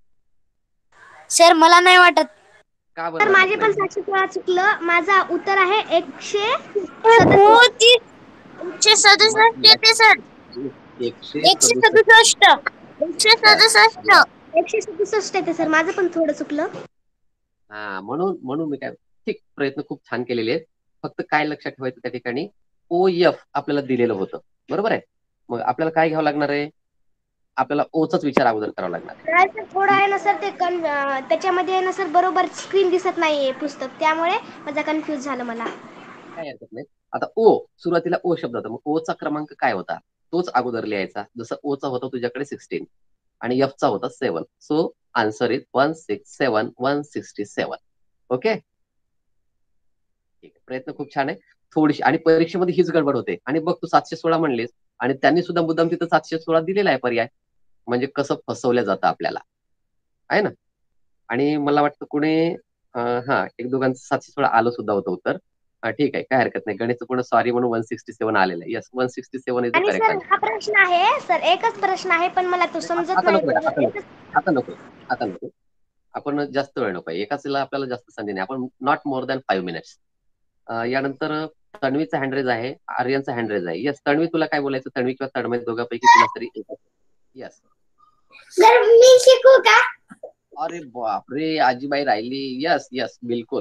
सर मला नाही वाटत. का तर बरं. माझे पण 716 चुकलं. माझा उत्तर आहे 167. 167 येते सर. 167. 167 येते सर. माझं पण थोडं चुकलं. हा म्हणून मी काय ठीक प्रयत्न खूप छान केलेले आहेत. फक्त काय लक्षात ठेवायचं त्या ठिकाणी ओ एफ आपल्याला दिलेलं होतं. बरोबर आहे. मग आपल्याला काय घ्यावं लागणार आहे. आपल्याला ओचाच विचार अगोदर करावा लागणार आहे. थोडं आहे ना सर ते त्याच्यामध्ये आहे ना सर बरोबर स्क्रीन दिसत नाहीये पुस्तक त्यामुळे माझा कन्फ्युज झालं मला. काय हरकत नाही. आता ओ सुरुवातीला ओ शब्द होता. मग ओचा क्रमांक काय होता तोच अगोदर लिहायचा. जसं ओचा होता तुझ्याकडे 16 आणि एफ चा होता 7. So answer is 167 167. ओके ठीक आहे. प्रयत्न खूप छान आहे. थोडीशी आणि परीक्षेमध्ये हीच गडबड होते. आणि बघ तू 716 म्हणलीस आणि त्यांनी सुद्धा मुद्दाम तिथं 716 दिलेला आहे पर्याय. म्हणजे कसं फसवलं जातं आपल्याला आहे ना. आणि मला वाटतं कुणी एक दोघांचं 716 आलं सुद्धा होतं उत्तर. ठीक आहे काय हरकत नाही. गणित पूर्ण सॉरी म्हणून 167 आलेलं आहे. येस 167 इज द आणि करेक्ट सर आन्सर. हा प्रश्न आहे सर एकच प्रश्न आहे पण मला तो समजत नाही. आता नको आपण जास्त वेळ नको. एकाचला आपल्याला जास्त संधी नाही. आपण नॉट मोर दॅन 5 मिनिट्स. यानंतर तन्वीचा हँडरेज आहे. आर्यनचा हँडरेज आहे. येस तन्वी तुला काय बोलायचं. तन्वी किंवा तन्मय दोघांपैकी कुणा तरी. येस सर मी शिकू का. अरे बापरे आजीबाई राहिली. येस बिलकुल.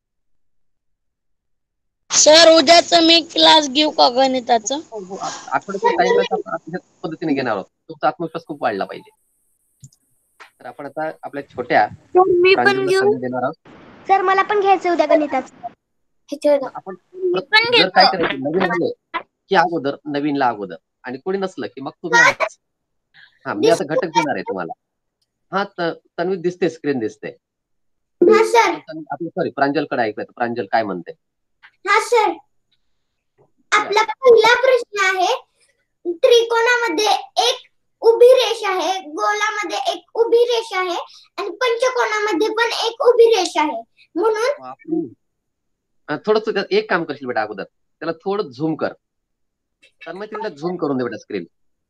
सर उद्याच मी क्लास घेऊ का गणिताचं. आठवड्याच्या टाइमला आपण अशा पद्धतीने घेणार आहोत. तुमचा आत्मविश्वास खूप वाढला पाहिजे. तर आपण आता आपल्या छोट्या मी पण घेऊ. संधी देणार आहोत. सर मला पण घ्यायचं उद्या गणिताचं. आपण जर काय करायचं नवीन आलं की अगोदर नवीनला अगोदर आणि कोणी नसलं की मग तुम्ही हा मी आता घटक देणार आहे तुम्हाला. हा तन्वी दिसते, स्क्रीन दिसते. हा सर. आपलं सॉरी प्रांजलकडे ऐकूयात. प्रांजल काय म्हणते? हा सर. आपला पहिला प्रश्न आहे, त्रिकोणामध्ये एक उभी रेषा आहे, गोलामध्ये एक उभी रेषा आहे आणि पंचकोनामध्ये पण एक उभी रेषा आहे. म्हणून थोडस एक काम करशील बेटा, अगोदर त्याला थोडं झूम कर. तर मग तिला झूम करून दे बेटा screen.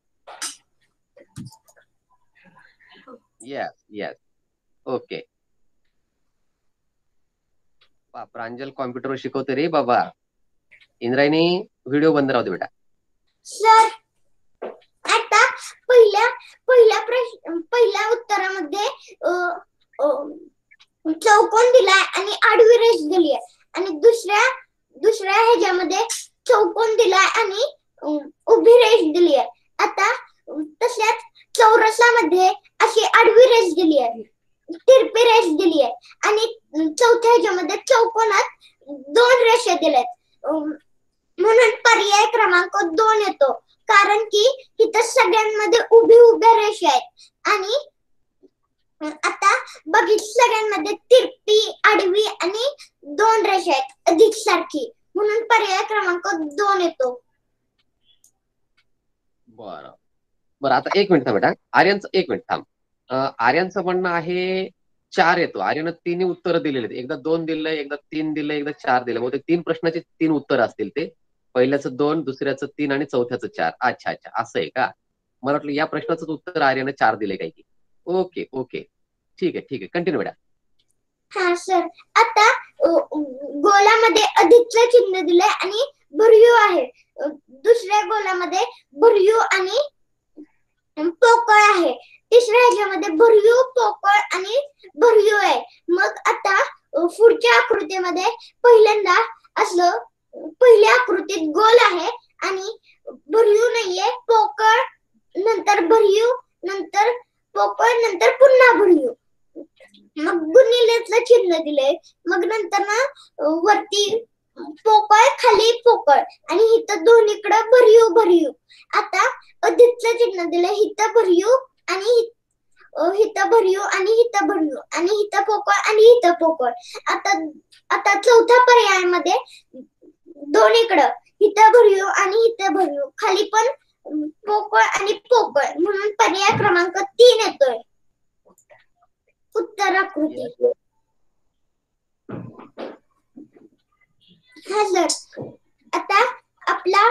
Yes yes okay. Pranjal कॉम्प्युटरवर शिकवते रे बाबा. इंद्रायणी व्हिडिओ बंद राहू दे बेटा. सर आता पहिल्या उत्तरामध्ये चौकोन दिलाय आणि आडवी रेष दिली आहे आणि दुसऱ्या ह्याच्यामध्ये चौकोन दिलाय आणि उभी रेष दिली आहे. आता तशाच चौरसामध्ये अशी आडवी रेष दिली आहे, तिरपी रेष दिली आहे आणि चौथ्या ह्याच्यामध्ये चौकोनात 2 रेषा दिल्यात. म्हणून पर्याय क्रमांक 2 येतो, कारण की इथं सगळ्यांमध्ये उभ्या रेषा आहेत आणि आता बघितलं सगळ्यांमध्ये तिरपी, आडवी आणि 2 रेषा आहेत अधिक सारखी, म्हणून पर्याय क्रमांक 2 येतो. बरं आता 1 मिनिट बेटा. आर्यनचं 1 मिनिट थांब. आर्यनचं म्हणणं आहे 4 येतो. आर्यन 3 उत्तर दिलेले आहेत. एकदा 2 दिलंय, एकदा 3 दिलंय, एकदा 4 दिलंय. बहुतेक 3 प्रश्नाचे 3 उत्तर असतील ते. पहिल्याचं 2, दुसऱ्याचं 3 आणि चौथ्याचं 4. अच्छा असं आहे का? मला वाटलं या प्रश्नाचं उत्तर आर्यन 4 दिले काही की. ओके ठीक आहे कंटिन्यू बेटा. हा सर. आता गोलामध्ये अधिकचं चिन्ह दिलंय आणि भरीव आहे. दुसऱ्या गोलामध्ये भरीव आणि पोकळ आहे. तिसऱ्या ह्याच्यामध्ये भरीव, पोकळ आणि भरीव आहे. मग आता पुढच्या आकृतीमध्ये पहिल्यांदा असं पहिल्या आकृतीत गोल आहे आणि भरीव नाहीये, पोकळ, नंतर भरीव, नंतर पोकळ, नंतर पुन्हा भरीव. मग गुणिलेचं चिन्ह दिलंय. मग नंतर ना वरती पोकळ, खाली पोकळ आणि इथं दोन्हीकडे भरीव. आता अधिकचं चिन्ह दिलंय. इथं भरीव आणि इथं भरीव आणि इथं भरीव आणि इथं पोकळ आणि इथं पोकळ. आता चौथ्या पर्यायामध्ये दोन्हीकडं इथं भरीव आणि इथं भरीव, खाली पण पोकळ आणि पोकळ, म्हणून पर्याय क्रमांक 3 येतोय. उत्तर आकृती. हा सर. आता आपला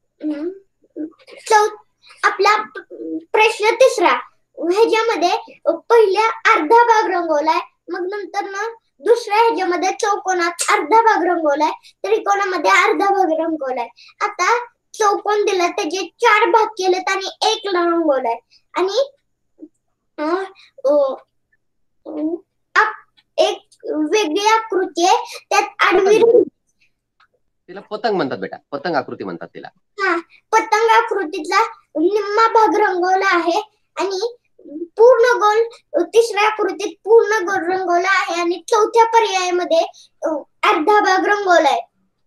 प्रश्न तिसरा. ह्याच्यामध्ये पहिल्या अर्धा भाग रंगवलाय, मग नंतर ना दुसऱ्या ह्याच्यामध्ये चौकोनात अर्धा भाग रंगवलाय, त्रिकोणामध्ये अर्धा भाग रंगवलाय. आता चौकोन दिला, त्याचे 4 भाग केलेत आणि 1 रंगवलाय आणि एक वेगळी आकृती आहे, त्यात आडवी. तिला पतंग म्हणतात बेटा, पतंग आकृती म्हणतात तिला. हा, पतंग आकृतीतला निम्मा भाग रंगवला आहे आणि पूर्ण गोल तिसऱ्या आकृतीत पूर्ण गोल रंगवला आहे आणि चौथ्या पर्यायामध्ये अर्धा भाग रंगवलाय.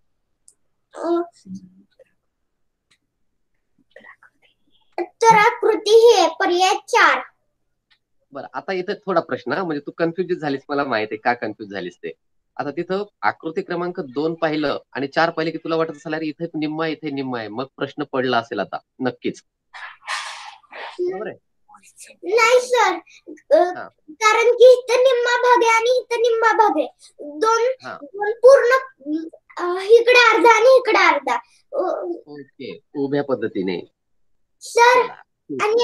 तर आकृती ही आहे पर्याय 4. बरं आता इथे थोडा प्रश्न, म्हणजे तू कन्फ्युज झालीस, मला माहिती आहे का कन्फ्युज झालीस ते. आता तिथं आकृती क्रमांक 2 पाहिलं आणि 4 पाहिले की तुला वाटत असेल अरे इथे निम्मा आहे, मग प्रश्न पडला असेल आता नक्कीच. बरोबर आहे? नाही सर, कारण की इथं निम्मा भाग आहे आणि इथं निम्मा भाग आहे. दोन पूर्ण इकडे अर्धा आणि इकडे अर्धा. ओके, उभ्या पद्धतीने सर. आणि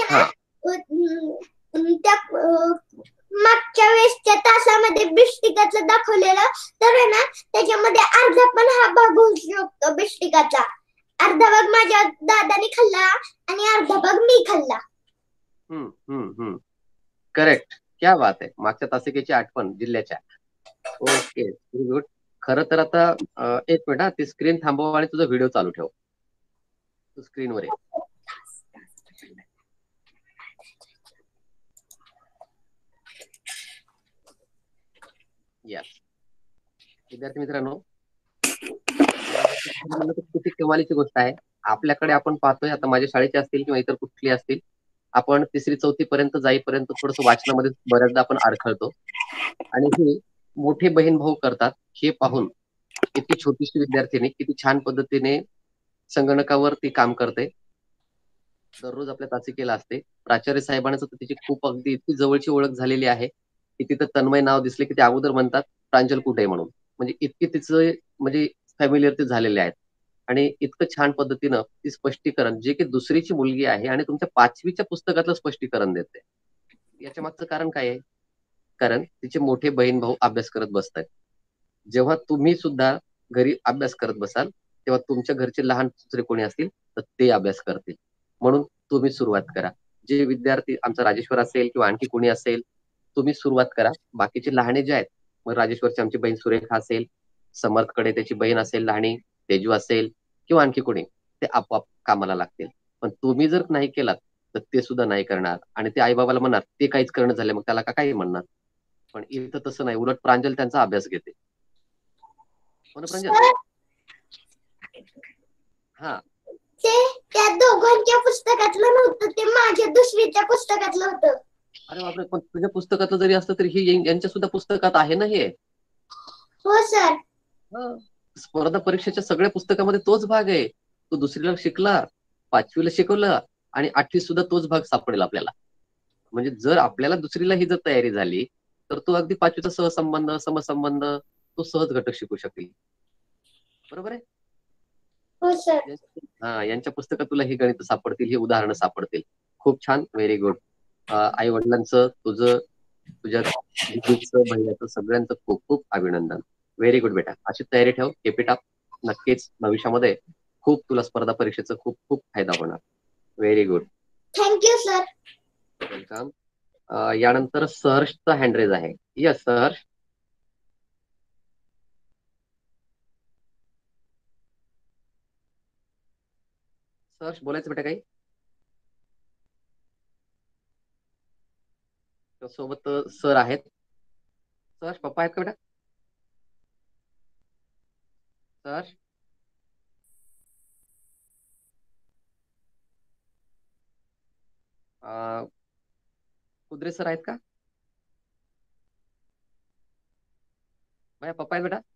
त्या मागच्या वेळेसच्या तासामध्ये बिस्टिकाचं दाखवलेलं, तर आहे ना त्याच्यामध्ये अर्धा पण हा भाग होऊ शकतो बिस्टिकाचा. अर्धा भाग माझ्या दादाने खाल्ला आणि अर्धा भाग मी खाल्ला. करेक्ट. क्या बात आहे. मागच्या तासिकेची आठवण जिल्ह्याच्या. Okay good. खरं तर आता 1 मिनिट, ती स्क्रीन थांबव आणि तुझा व्हिडिओ चालू ठेव. तू स्क्रीनवर ये. विद्यार्थी मित्रांनो, किती कमालीची गोष्ट आहे. आपल्याकडे आपण पाहतोय, आता माझ्या शाळेचे असतील किंवा इतर कुठली असतील, आपण 3री-4थी पर्यंत जाईपर्यंत थोडंसं वाचनामध्ये बऱ्याचदा आपण अडखळतो आणि हे मोठे बहीण भाऊ करतात हे पाहून इतकी छोटीशी विद्यार्थिनी किती छान पद्धतीने संगणकावर ती काम करते. दररोज आपल्या तासिकेला असते. प्राचार्य साहेबांचं तर तिची खूप अगदी इतकी जवळची ओळख झालेली आहे, की तिथं तन्मय नाव दिसले की ते अगोदर म्हणतात प्रांजल कुठे आहे म्हणून. म्हणजे इतके तिचं म्हणजे फॅमिलियर ते झालेले आहेत. आणि इतकं छान पद्धतीनं ती स्पष्टीकरण जे की दुसरीची मुलगी आहे आणि तुमच्या 5वीच्या पुस्तकातलं स्पष्टीकरण देते. याच्या मागचं कारण काय आहे? कारण तिचे मोठे बहीण भाऊ अभ्यास करत बसतायत. जेव्हा तुम्ही सुद्धा घरी अभ्यास करत बसाल, तेव्हा तुमच्या घरचे लहान दुसरे कोणी असतील तर ते अभ्यास करतील. म्हणून तुम्ही सुरुवात करा. जे विद्यार्थी आमचा राजेश्वर असेल किंवा आणखी कोणी असेल, तुम्ही सुरुवात करा. बाकीचे लहाने जे आहेत, मग राजेश्वरची आमची बहीण सुरेखा असेल, समर्थकडे त्याची बहीण असेल लहानी, तेजू असेल किंवा आणखी कोणी, ते आपोआप कामाला लागतील. पण तुम्ही जर नाही केलात तर ते सुद्धा नाही करणार आणि ते आईबाबाला म्हणणार ते काहीच करणं झालं, मग त्याला का काही म्हणणार. पण इथं तसं नाही, उलट प्रांजल त्यांचा अभ्यास घेते. हो ना प्रांजल? सर, हा ते त्या दोघांच्या पुस्तकातलं नव्हतं, ते माझ्या दुसरीच्या पुस्तकातलं होतं. अरे बापरे, पण तुझ्या पुस्तकात जरी असतं तरी हे यांच्या सुद्धा पुस्तकात आहे ना हे. हो सर. हं. स्पर्धा परीक्षेच्या सगळ्या पुस्तकामध्ये तोच भाग आहे. तो 2रीला शिकला, 5वीला शिकवला आणि 8वीत सुद्धा तोच भाग सापडेल आपल्याला. म्हणजे जर आपल्याला 2रीला ही जर तयारी झाली तर तो अगदी 5वीचा सहसंबंध, समसंबंध तो सहज घटक शिकू शकेल. बरोबर आहे? हो सर. हा, यांच्या पुस्तकात तुला ही गणित सापडतील, ही उदाहरणं सापडतील. खूप छान, व्हेरी गुड. आई वडिलांचं, तुझं, तुझ्या दीदीचं, भैयाचं, सगळ्यांचं खूप खूप अभिनंदन. व्हेरी गुड बेटा. अशी तयारी ठेव, keep it up. नक्कीच भविष्यामध्ये खूप तुला स्पर्धा परीक्षेचा खूप खूप फायदा होणार. Very good, thank you sir. Welcome. यानंतर सहर्षचा हँडरेज आहे. यस सहर्ष. सहर्ष बोलायचं बेटा काही? सोबत सर आहेत. सहर्ष पप्पा आहेत का बेटा? सहर्ष कुद्रे सर आहेत का? माझ्या पप्पा आहेत बेटा?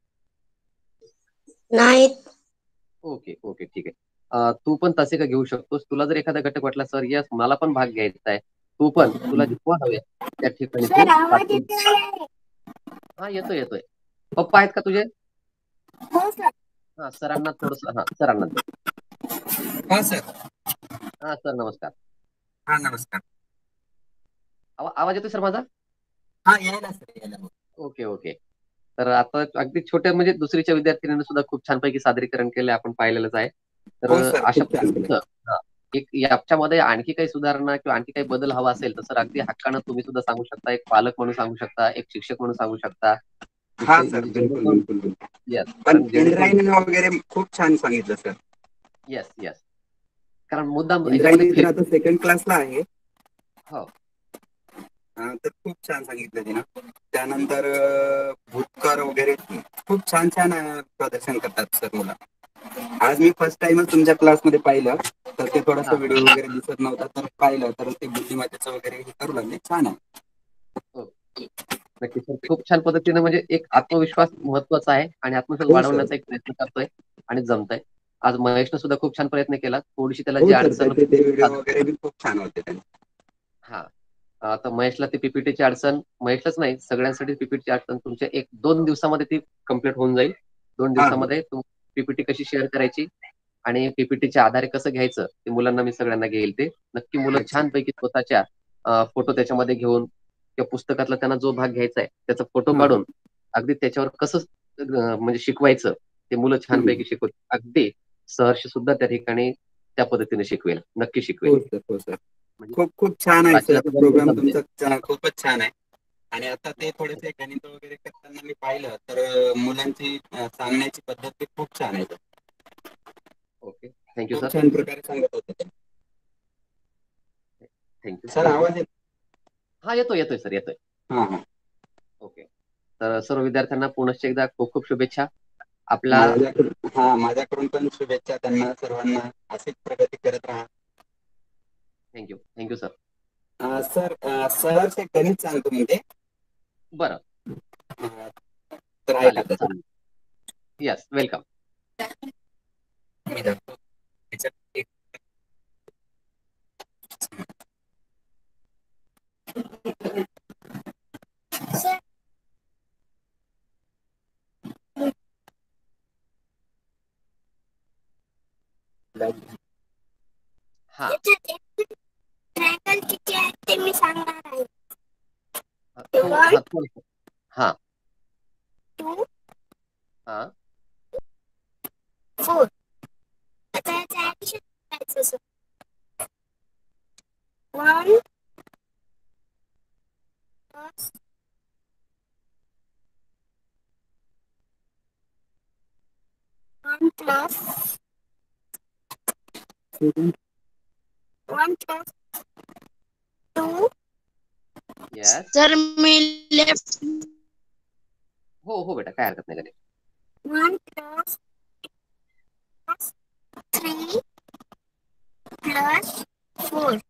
नाहीत. ओके ओके, ठीक आहे. तू पण तासिका घेऊ शकतोस. तुला जर एखादा घटक वाटला सर यस मला पण भाग घ्यायचा आहे, तू पण तुला जेव्हा हवे त्या ठिकाणी तू सर आवाज तासिका- येतोय? हा येतोय येतोय. पप्पा आहेत का तुझे? हो सर. हा, सरांना थोडस, हा सरांना दे. हा सर. हा सर नमस्कार. हा नमस्कार. आवाज येतोय सर माझा? हा यायला सर यायला. Okay okay. तर आता अगदी छोट्या म्हणजे 2रीच्या विद्यार्थिनीने सुद्धा खूप छानपैकी सादरीकरण केले, आपण पाहिलेलंच आहे. तर हो सर, अशा खूप छान केलं. पद्धतीचं एक याच्यामध्ये आणखी काही सुधारणा किंवा आणखी काही बदल हवा असेल तर सर अगदी हक्कानं तुम्ही सुद्धा सांगू शकता. एक पालक म्हणून सांगू शकता, एक शिक्षक म्हणून सांगू शकता. हा सर, बिलकुल बिलकुल. येस, पण कारण जेणेकरून इंद्रायणी वगैरे खूप छान सांगितलं सर. येस येस, कारण मुद्दाम याच्यामध्ये इंद्रायणी तर आता सेकंड क्लासला आहे. हो तर खूप छान सांगितलं तिनं. त्यानंतर भूतकर वगैरे खूप छान छान प्रदर्शन करतात सर मुलं. आज मी फर्स्ट टाइमच तुमच्या क्लासमध्ये पाहिलं, तर ते थोडासा हा. व्हिडिओ वगैरे दिसत नव्हता, तर पाहिलं तर ते बुद्धिमत्तेचं वगैरे हे करू लागले. छान आहे. नक्की सर, खूप छान पद्धतीने म्हणजे एक आत्मविश्वास महत्वाचा आहे आणि आत्मविश्वास हो सर. वाढवण्याचा एक प्रयत्न करतोय आणि जमतंय. आज महेशनं सुद्धा खूप छान प्रयत्न केला. थोडीशी त्याला हो जी सर, अडचण त्याचे ते व्हिडिओ वगैरे बी खूप छान होते त्यांचे. हा, आता महेशला ती पीपीटीची अडचण, महेशलाच नाही सगळ्यांसाठी पीपीटीची अडचण तुमच्या 1-2 दिवसामध्ये ती कम्प्लीट होऊन जाईल. 2 दिवसामध्ये पीपीटी कशी शेअर करायची आणि पीपीटीच्या आधारे कसं घ्यायचं ते मुलांना मी सगळ्यांना घेईल. ते नक्की मुलं अच्छा. छानपैकी स्वतःच्या फोटो त्याच्यामध्ये घेऊन किंवा पुस्तकातला त्यांना जो भाग घ्यायचा आहे त्याचा फोटो हा. काढून अगदी त्याच्यावर कसं म्हणजे शिकवायचं ते मुलं छानपैकी शिकवत. अगदी सहर्ष सुद्धा त्या ठिकाणी त्या पद्धतीने शिकवेल, नक्की शिकवेल. हो सर, हो सर. म्हणजे खूप खूप छान आहे सर प्राचीनाचं गणित प्रोग्राम जमते. तुमचा, खूपच छान आहे. आणि आता ते थोडेसे गणित वगैरे करताना मी पाहिलं तर मुलांची सांगण्याची पद्धत ती खूप छान आहे. ओके, थँक्यू खूप सर. छान प्रकारे सांगत होते ते. थँक्यू सर आवाज येतो? हा येतोय येतोय सर येतोय. हा हा. ओके, तर सर्व विद्यार्थ्यांना पुनश्च एकदा खूप खूप शुभेच्छा. आपला माझ्याकडून पण शुभेच्छा त्यांना सर्वांना. अशीच प्रगती करत राहा. Thank you sir. सर सहर्ष गणित सांगतो म्हणजे बरं, तर ऐका चालेल सर. चालेल. Yes, welcome. मी दाखवतो. याच्यात एक हा, ट्रायंगल किती आहेत ते मी सांगणार आहे. थोडं. हा 2, हा 4. आता याचं ऍडिशन करायचं sir. 1 plus 1 plus 1 plus 2 yes. Sir मी लेफ्ट हो बेटा, काय हरकत नाही. 1 plus 3 plus 4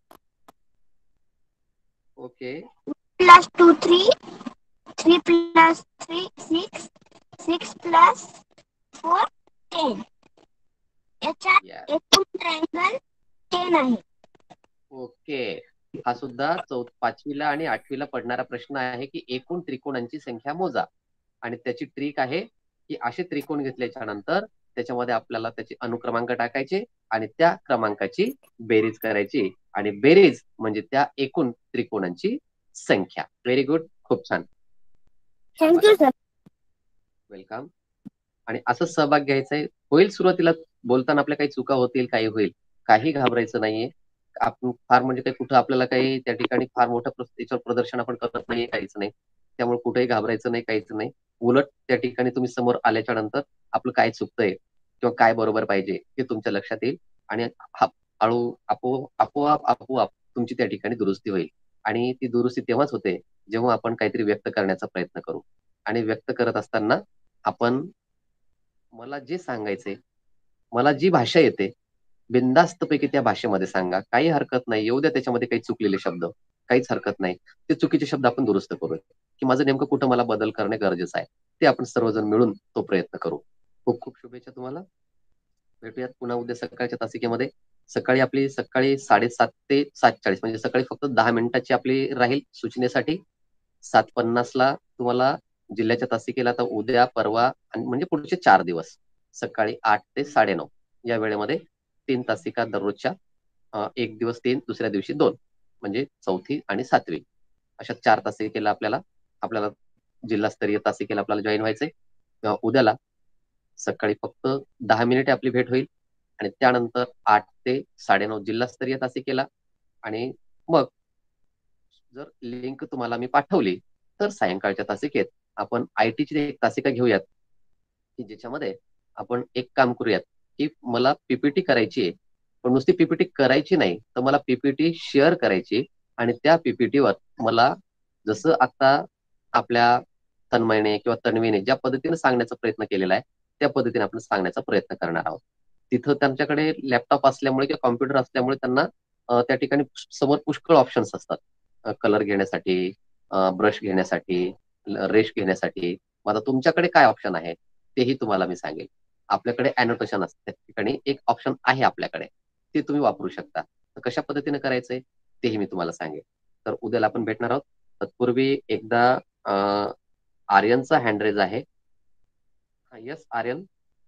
okay. plus 2 3 3 plus 3 6 6 plus 4 10. याच्यात येस. एकूण ट्रायंगल 10 आहे. ओके. हा सुद्धा 5वीला आणि 8वीला पडणारा प्रश्न आहे की एकूण त्रिकोणांची संख्या मोजा. आणि त्याची ट्रिक आहे की असे त्रिकोण घेतल्याच्या नंतर त्याच्यामध्ये आपल्याला त्याचे अनुक्रमांक टाकायचे आणि त्या क्रमांकाची बेरीज करायची. आणि बेरीज म्हणजे त्या एकूण त्रिकोणांची संख्या. व्हेरी गुड, खूप छान, थँक्यू सर. वेलकम. आणि असं सहभाग घ्यायचा आहे. होईल सुरुवातीला बोलताना आपल्या काही चुका होतील, काही होईल, काही घाबरायचं नाहीये. आपण फार म्हणजे काही कुठं आपल्याला काही त्या ठिकाणी फार मोठं त्याच्यावर प्रदर्शन आपण करत नाहीये, काहीच नाही. त्यामुळे कुठेही घाबरायचं नाही, काहीच नाही. उलट त्या ठिकाणी तुम्ही समोर आल्याच्या नंतर आपलं काय चुकतंय किंवा काय बरोबर पाहिजे हे तुमच्या लक्षात येईल. आणि आपोआप तुमची त्या ठिकाणी दुरुस्ती होईल. आणि ती दुरुस्ती तेव्हाच होते जेव्हा आपण काहीतरी व्यक्त करण्याचा प्रयत्न करू. आणि व्यक्त करत असताना आपण मला जे सांगायचंय, मला जी भाषा येते बिनधास्तपैकी त्या भाषेमध्ये सांगा. काही हरकत नाही. येऊ द्या त्याच्यामध्ये काही चुकलेले शब्द, काहीच हरकत नाही. ते चुकीचे शब्द आपण दुरुस्त करूया की माझं नेमकं कुठं मला बदल करणे गरजेचं आहे. ते आपण सर्वजण मिळून तो प्रयत्न करू. खूप खूप शुभेच्छा तुम्हाला. भेटूयात पुन्हा उद्या सकाळच्या तासिकेमध्ये. सकाळी 7:30 ते 7:40 म्हणजे सकाळी फक्त 10 मिनिटाची आपली राहील सूचनेसाठी. 7:50ला तुम्हाला जिल्ह्याच्या तासिकेला आता उद्या, परवा आणि म्हणजे पुढचे 4 दिवस सकाळी 8 ते 9:30 या वेळेमध्ये 3 तासिका दररोजच्या. एक दिवस 3, दुसऱ्या दिवशी 2 म्हणजे 4थी आणि 7वी अशा 4 तासिकेला आपल्याला जिल्हास्तरीय तासिकेला आपल्याला जॉईन व्हायचंय. उद्याला सकाळी फक्त 10 मिनिटे आपली भेट होईल आणि त्यानंतर 8 ते 9:30 जिल्हास्तरीय तासिकेला. आणि मग जर लिंक तुम्हाला मी पाठवली तर सायंकाळच्या तासिकेत आपण आयटीची एक तासिका घेऊयात की ज्याच्यामध्ये आपण एक काम करूयात की मला पीपीटी करायची आहे, पण नुसती पीपीटी करायची नाही तर मला पीपीटी शेअर करायची. आणि त्या पीपीटीवर मला जसं आता आपल्या तन्मयने किंवा तन्वीने ज्या पद्धतीने सांगण्याचा प्रयत्न केलेला आहे त्या पद्धतीने आपण सांगण्याचा प्रयत्न करणार आहोत. तिथं त्यांच्याकडे लॅपटॉप असल्यामुळे किंवा कॉम्प्युटर असल्यामुळे त्यांना त्या ठिकाणी समोर पुष्कळ ऑप्शन्स असतात. कलर घेण्यासाठी, ब्रश घेण्यासाठी, रेश घेण्यासाठी. मग आता तुमच्याकडे काय ऑप्शन आहे तेही तुम्हाला मी सांगेल. आपल्याकडे अॅनोटेशन असते, त्या ठिकाणी एक ऑप्शन आहे आपल्याकडे, ते तुम्ही वापरू शकता. तर कशा पद्धतीने करायचंय तेही मी तुम्हाला सांगेल. तर उद्याला आपण भेटणार आहोत. तत्पूर्वी एकदा आर्यनचा हँडरेज आहे. येस आर्यन.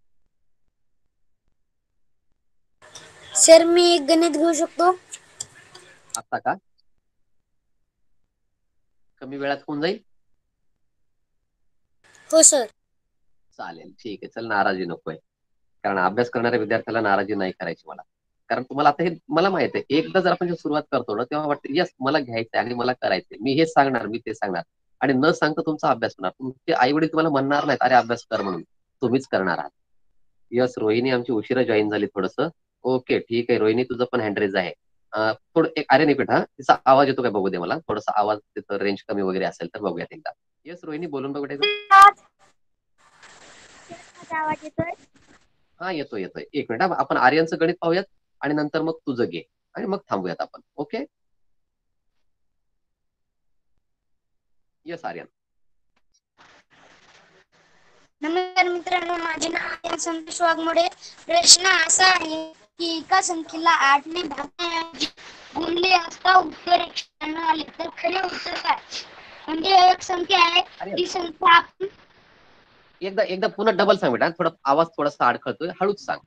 सर मी एक गणित घेऊ शकतो? आता का कमी वेळात होऊन जाईल? हो सर. चालेल, ठीक आहे. चल, नाराजी नकोय. कारण अभ्यास करणाऱ्या विद्यार्थ्याला नाराजी नाही करायची मला. कारण तुम्हाला आता हे मला माहित आहे, एकदा जर आपण सुरुवात करतो ना तेव्हा वाटतं यस मला घ्यायचंय आणि मला करायचंय, मी हे सांगणार, मी ते सांगणार. आणि न सांगता तुमचा अभ्यास होणार. तुमचे आई वडील तुम्हाला म्हणणार नाहीत अरे अभ्यास कर म्हणून, तुम्हीच करणार आहात. यस, रोहिणी आमची उशिरा जॉईन झाली थोडस. ओके, ठीक आहे रोहिणी, तुझं पण हँडरेज आहे. थोडं एक आर्यन रिपीट. तिचा आवाज येतो काय बघू दे मला. थोडासा आवाज तिथं रेंज कमी वगैरे असेल तर बघूयात एकदा. येस रोहिणी, बोलून बघ बेटा. आवाज येतोय? हा, येतोय. एक मिनिट, आपण आर्यनचं गणित पाहूयात आणि नंतर मग तुझं घे. आणि मग थांबूयात आपण. ओके. येस आर्यन. नमस्कार मित्रांनो, माझे नाव आहे संतोष वाघमोडे. प्रश्न असा आहे की एका संख्येला 8 ने भागण्याऐवजी गुणले असता उत्तर 196 आले तर खरे उत्तर काय? म्हणजे एक संख्या आहे, आर्यन ती संख्या आपण एकदा पुन्हा डबल सांग बेटा. थोडा आवाज थोडासा अडखळतोय, हळूच सांग.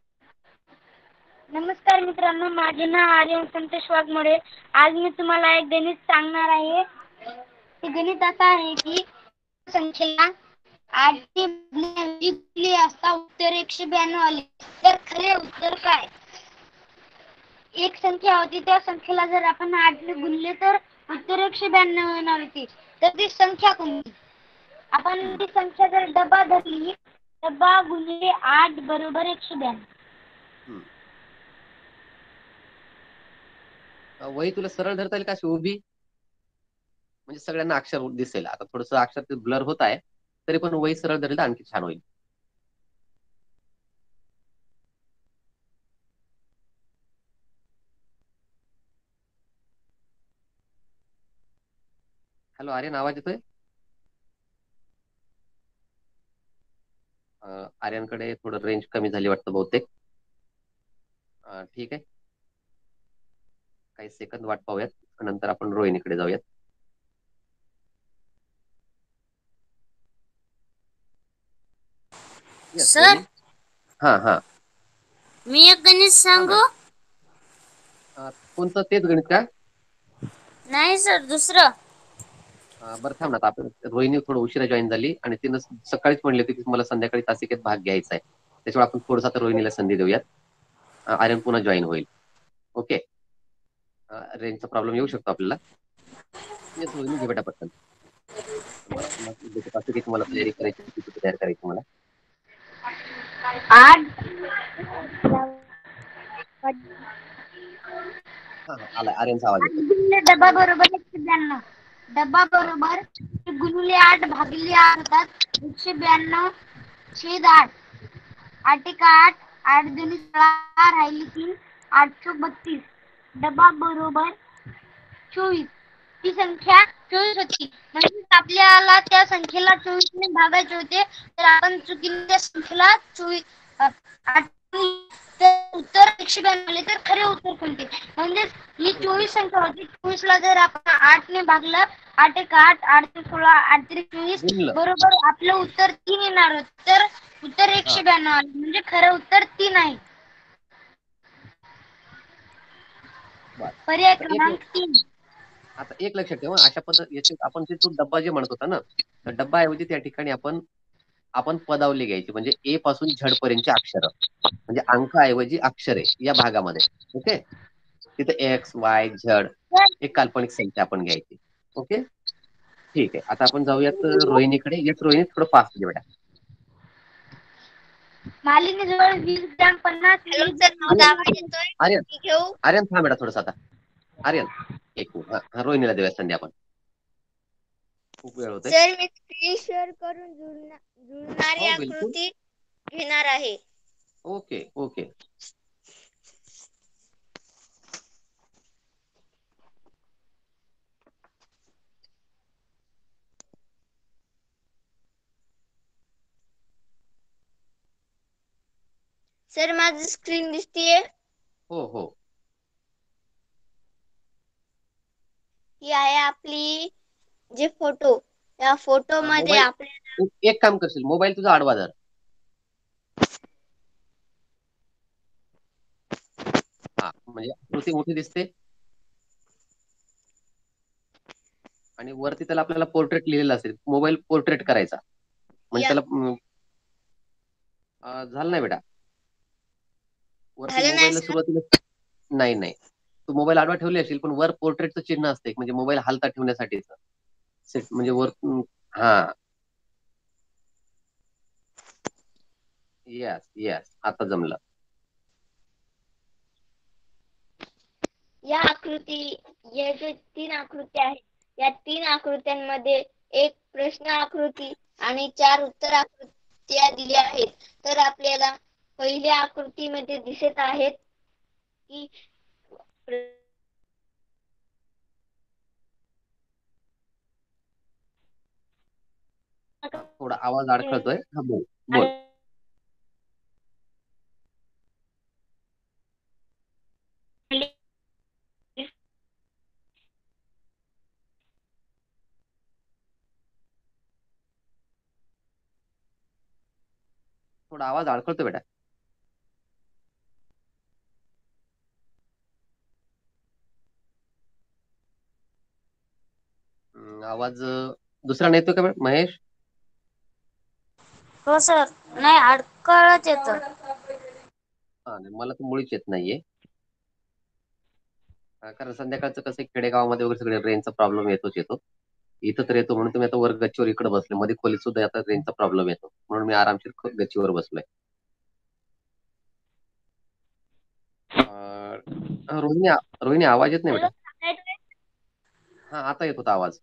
नमस्कार मित्रांनो, माझे नाव आर्यन संतोष वाघमोडे. आज मी तुम्हाला एक गणित सांगणार आहे. ते गणित असं आहे की संख्येला 8 ने भागण्याऐवजी गुणले असता उत्तर 192 आले तर खरे उत्तर काय? एक संख्या होती, त्या संख्येला जर आपण 8 ने गुणले तर उत्तर 192 येणार होती. तर ती संख्या कोणती? आपण ती संख्या जर डबा धरली, डबा गुणिले 8 बरोबर 192. वही तुला सरळ धरता येईल का अशी उभी? म्हणजे सगळ्यांना अक्षर दिसेल. आता थोडस अक्षर ब्लर होत आहे, तरी पण वही सरळ धरली तर आणखी छान होईल. हॅलो आर्यन, आवाज येतोय? आर्यनकडे थोडं रेंज कमी झाली वाटतं बहुतेक. ठीक आहे, काही सेकंद वाट पाहूयात, नंतर आपण रोहिणीकडे जाऊयात. Yes, sir Rohini. हा मी एक गणित सांगू? कोणतं? तेच गणित का? नाही सर, दुसरं. बरं थांब ना. आपण रोहिणी थोडं उशिरा जॉईन झाली आणि तिनं सकाळीच म्हणली होती की मला संध्याकाळी तासिकेत भाग घ्यायचा आहे. त्याच्यामुळे आपण थोडंसं आता रोहिणीला संधी देऊयात. आर्यन पुन्हा जॉईन होईल. ओके. रेंजचा प्रॉब्लेम येऊ शकतो आपल्याला. येस रोहिणी, घे बेटा पटकन. तासिकेत तुम्हाला तयारी करायची, तयार करायची मला. 8 आला आर्यनचा आवाज येतो. गुणिले डबा बरोबर 192. डबा बरोबर गुणिले 8 भागिले 8 होतात 192 छेद 8. 8 एक 8, 8 दुनी 16 राहिली 3, 832. डबा बरोबर 24. ती संख्या 24 होती. म्हणजे आपल्याला त्या संख्येला 24 ने भागायचे होते, तर आपण चुकीने त्या संख्येला 24 उत्तर 192 आले तर खरे उत्तर कोणते? म्हणजे ही 24 संख्या होती. 24 ला जर आपण 8 ने भागलं, 8 एक 8, 8 ते 16, 8 ते 24 बरोबर आपलं उत्तर 3 येणार होतं. तर उत्तर 192 आले, म्हणजे खरं उत्तर 3 आहे. पर्याय क्रमांक 3. आता एक लक्षात ठेवा, अशा पद्धतीने आपण जे तो डब्बा जे म्हणत होता ना, तर डब्बा ऐवजी त्या ठिकाणी आपण पदावली घ्यायची. म्हणजे ए पासून झड पर्यंतचे अक्षर, म्हणजे अंकाऐवजी अक्षरे या भागामध्ये. ओके. तिथे एक्स वाय झड एक काल्पनिक संख्या आपण घ्यायची. ओके, ठीक आहे. आता आपण जाऊयात रोहिणीकडे. येस रोहिणी, थोडं फास्ट घे बेटा. मालिनी जवळ 20 ग्रॅम 50 आर्यन थांब बेटा थोडंसं. आता आर्यन एक मिनिट, रोहिणीला देऊया संधी आपण. खूप वेळ होते. सर, मी स्क्रीन शेअर करून जुळणारी हो, बिलकुल. आकृती घेणार आहे. Okay okay. सर, माझी स्क्रीन दिसतीये? हो हो. ही आहे आपली जे फोटो. या फोटो मध्ये आपल्याला एक काम करशील, मोबाईल तुझा आडवा धर. हा, म्हणजे आकृती मोठी दिसते आणि वरती त्याला आपल्याला पोर्ट्रेट लिहिलेलं असेल. मोबाईल पोर्ट्रेट करायचा म्हणजे त्याला झालं नाही बेटा. वरती झालं नाही मोबाईलला सर? सुरुवातीला नाही, तू मोबाईल आडवा ठेवली असेल, पण वर पोर्ट्रेटचं चिन्ह असते, म्हणजे मोबाईल हालता ठेवण्यासाठीच सेट. म्हणजे वर हा यस आता जमलं. या जे 3 आकृत्या आहेत, या 3 आकृत्यांमध्ये एक प्रश्न आकृती आणि 4 उत्तर आकृत्या दिल्या आहेत. तर आपल्याला पहिल्या आकृतीमध्ये दिसत आहेत की थोडा आवाज अडखळतोय. हा, बोल बोल. थोडा आवाज अडखळतो बेटा. आवाज दुसरा नाही येतो का महेश? हो सर, नाही अडकळत येत. हा, मला तर मुळीच येत नाहीये. कारण संध्याकाळचं कसं खेडेगावामध्ये वगैरे सगळे रेंजचा प्रॉब्लेम येतो. इथं तर येतो म्हणून तुम्ही आता वर गच्चीवर इकडे बसले. मध्ये खोलीत सुद्धा आता रेंजचा प्रॉब्लेम येतो म्हणून मी आरामशीर गच्चीवर बसलोय. रोहिणी आवाज येत नाही बेटा. हा, आता येत होता आवाज.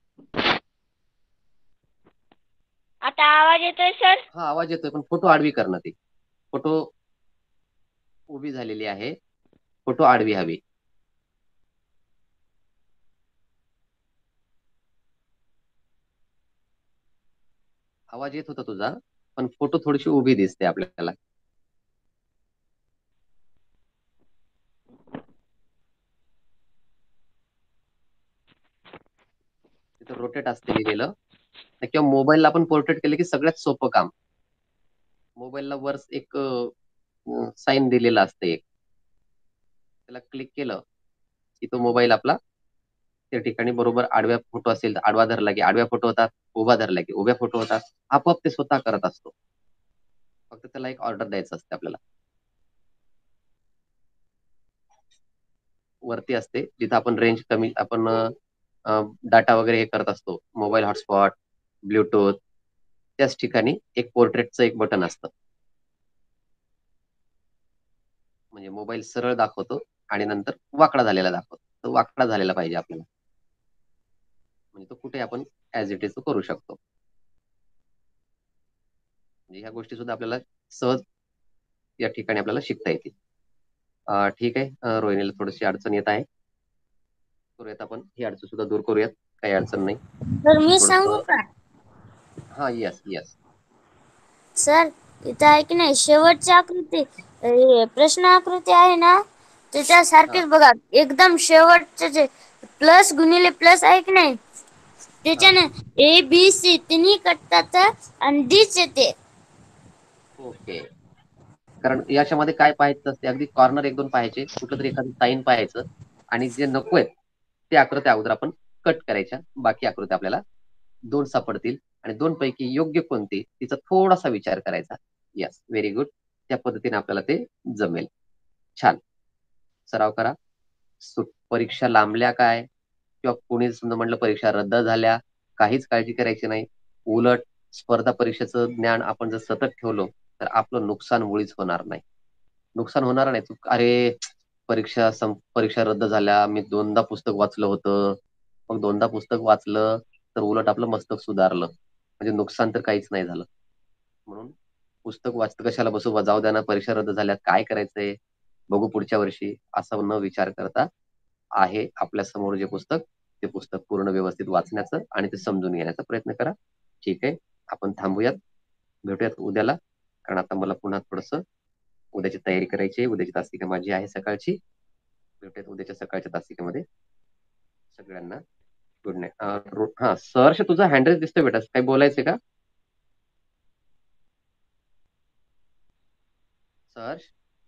आता आवाज येतोय सर? हा, आवाज येतोय पण फोटो आडवी करणं ती. फोटो उभी झालेली आहे, फोटो आडवी हवी. आवाज येत होता तुझा पण फोटो थोडीशी उभी दिसते आपल्याला. तिथं रोटेट असते लिहिलेलं किंवा मोबाईलला आपण पोर्ट्रेट केलं की सगळ्यात सोपं काम. मोबाईलला वर एक साईन दिलेलं असतं एक, त्याला क्लिक केलं की तो मोबाईल आपला त्या ठिकाणी बरोबर आडव्या फोटो असेल तर आडवा धरला की आडव्या फोटो होतात, उभा धरला की उभ्या फोटो होतात. आपोआप ते स्वतः करत असतो. फक्त त्याला एक ऑर्डर द्यायचं असते आपल्याला. वरती असते जिथं आपण रेंज कमी, आपण डाटा वगैरे हे करत असतो, मोबाईल हॉटस्पॉट, ब्लूटूथ, त्याच ठिकाणी एक पोर्ट्रेटचं एक बटन असतं. म्हणजे मोबाईल सरळ दाखवतो आणि नंतर वाकडा झालेला दाखवतो. तो वाकडा झालेला पाहिजे आपल्याला, म्हणजे तो कुठे आपण ऍज इट इज करू शकतो. म्हणजे ह्या गोष्टी सुद्धा आपल्याला सहज या ठिकाणी आपल्याला शिकता येतील. ठीक आहे, रोहिणीला थोडीशी अडचण येत आहे. करूयात आपण ही अडचण सुद्धा दूर करूयात, काही अडचण नाही. तर मी सांगू का हा, यस यस. सर? इथं आहे की नाही शेवटची आकृती, प्रश्न आकृती आहे ना, त्याच्यासारखेच बघा. एकदम शेवटचे जे प्लस गुणिले प्लस आहे की नाही, त्याच्याने ABC तिन्ही कटतात आणि डीच येते. ओके. कारण याच्यामध्ये काय पाहायचं असते, अगदी कॉर्नर एक दोन पाहायचे, कुठलं तरी एखादं साईन पाहायचं आणि जे नको आहेत ते आकृत्या अगोदर आपण कट करायच्या. बाकी आकृत्या आपल्याला 2 सापडतील आणि 2 पैकी योग्य कोणती तिचा थोडासा विचार करायचा. Yes, very good. त्या पद्धतीने आपल्याला ते जमेल. छान, सराव करा. परीक्षा लांबल्या काय किंवा कोणी समजा म्हटलं परीक्षा रद्द झाल्या, काहीच काळजी करायची नाही. उलट स्पर्धा परीक्षेचं ज्ञान आपण जर सतत ठेवलं तर आपलं नुकसान मुळीच होणार नाही. नुकसान होणार नाही. अरे परीक्षा रद्द झाल्या, मी 2दा पुस्तक वाचलं होतं, मग 2दा पुस्तक वाचलं तर उलट आपलं मस्तक सुधारलं, म्हणजे नुकसान तर काहीच नाही झालं. म्हणून पुस्तक वाचत कशाला बसू, जाऊ द्या ना, परीक्षा रद्द झाल्या, काय करायचंय, बघू पुढच्या वर्षी, असं न विचार करता आहे आपल्या समोर जे पुस्तक, ते पुस्तक पूर्ण व्यवस्थित वाचण्याचं आणि ते समजून घेण्याचा प्रयत्न करा. ठीक आहे, आपण थांबूयात, भेटूयात उद्याला. कारण आता मला पुन्हा थोडस उद्याची तयारी करायची आहे. उद्याची तासिका माझी आहे सकाळची. भेटूयात उद्याच्या सकाळच्या तासिकेमध्ये. सगळ्यांना गुड नाईट. हा, सहर्ष तुझा हँडरेस दिसतोय बेटा, काही बोलायचंय का सहर्ष?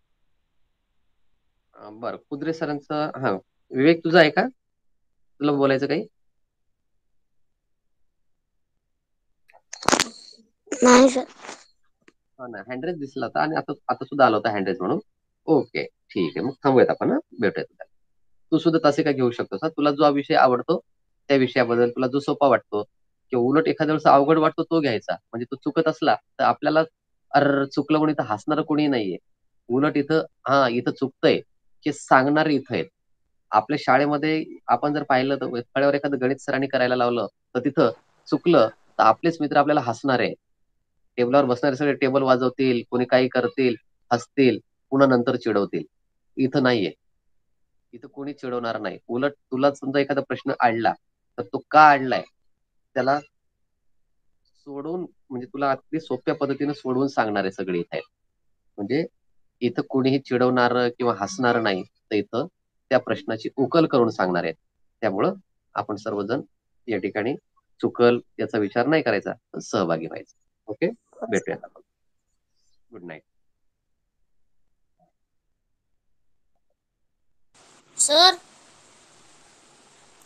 बरं, कुद्रे सरांचं. हा, विवेक तुझा आहे का, तुला बोलायचं काही? नाही सर. हा ना, हँडरेस दिसला होता आणि आता सुद्धा आला होता हँडरेस म्हणून. ओके, ठीक आहे, मग थांबूयात आपण. भेटूयात. तू सुद्धा तासिका घेऊ शकतोस. तुला जो विषय आवडतो त्या विषयाबद्दल, तुला जो सोपा वाटतो किंवा उलट एखाद्या वेळेस अवघड वाटतो तो घ्यायचा. म्हणजे तो चुकत असला तर आपल्याला चुकलं म्हणून इथं हसणारं कोणी नाहीये. उलट इथं चुकतंय हे सांगणारे इथं आहेत. आपल्या शाळेमध्ये आपण जर पाहिलं तर फळ्यावर एखादं गणित सरांनी करायला लावलं तर तिथं चुकलं तर आपलेच मित्र आपल्याला हसणार आहे. टेबलावर बसणारे सगळे टेबल वाजवतील, कोणी काही करतील, हसतील, पुन्हा नंतर चिडवतील. इथं नाहीये. इथं कोणी चिडवणार नाही. उलट तुला समजा एखादा प्रश्न आडला तर तो का आडलाय त्याला सोडवून म्हणजे तुला अगदी सोप्या पद्धतीने सोडवून सांगणारे सगळे इथे आहेत. म्हणजे इथं कोणीही चिडवणार किंवा हसणार नाही, तर इथं त्या प्रश्नाची उकल करून सांगणार आहेत. त्यामुळं आपण सर्वजण या ठिकाणी चुकल याचा विचार नाही करायचा, तर सहभागी व्हायचा. ओके, भेटूयात आपण. Good night. सर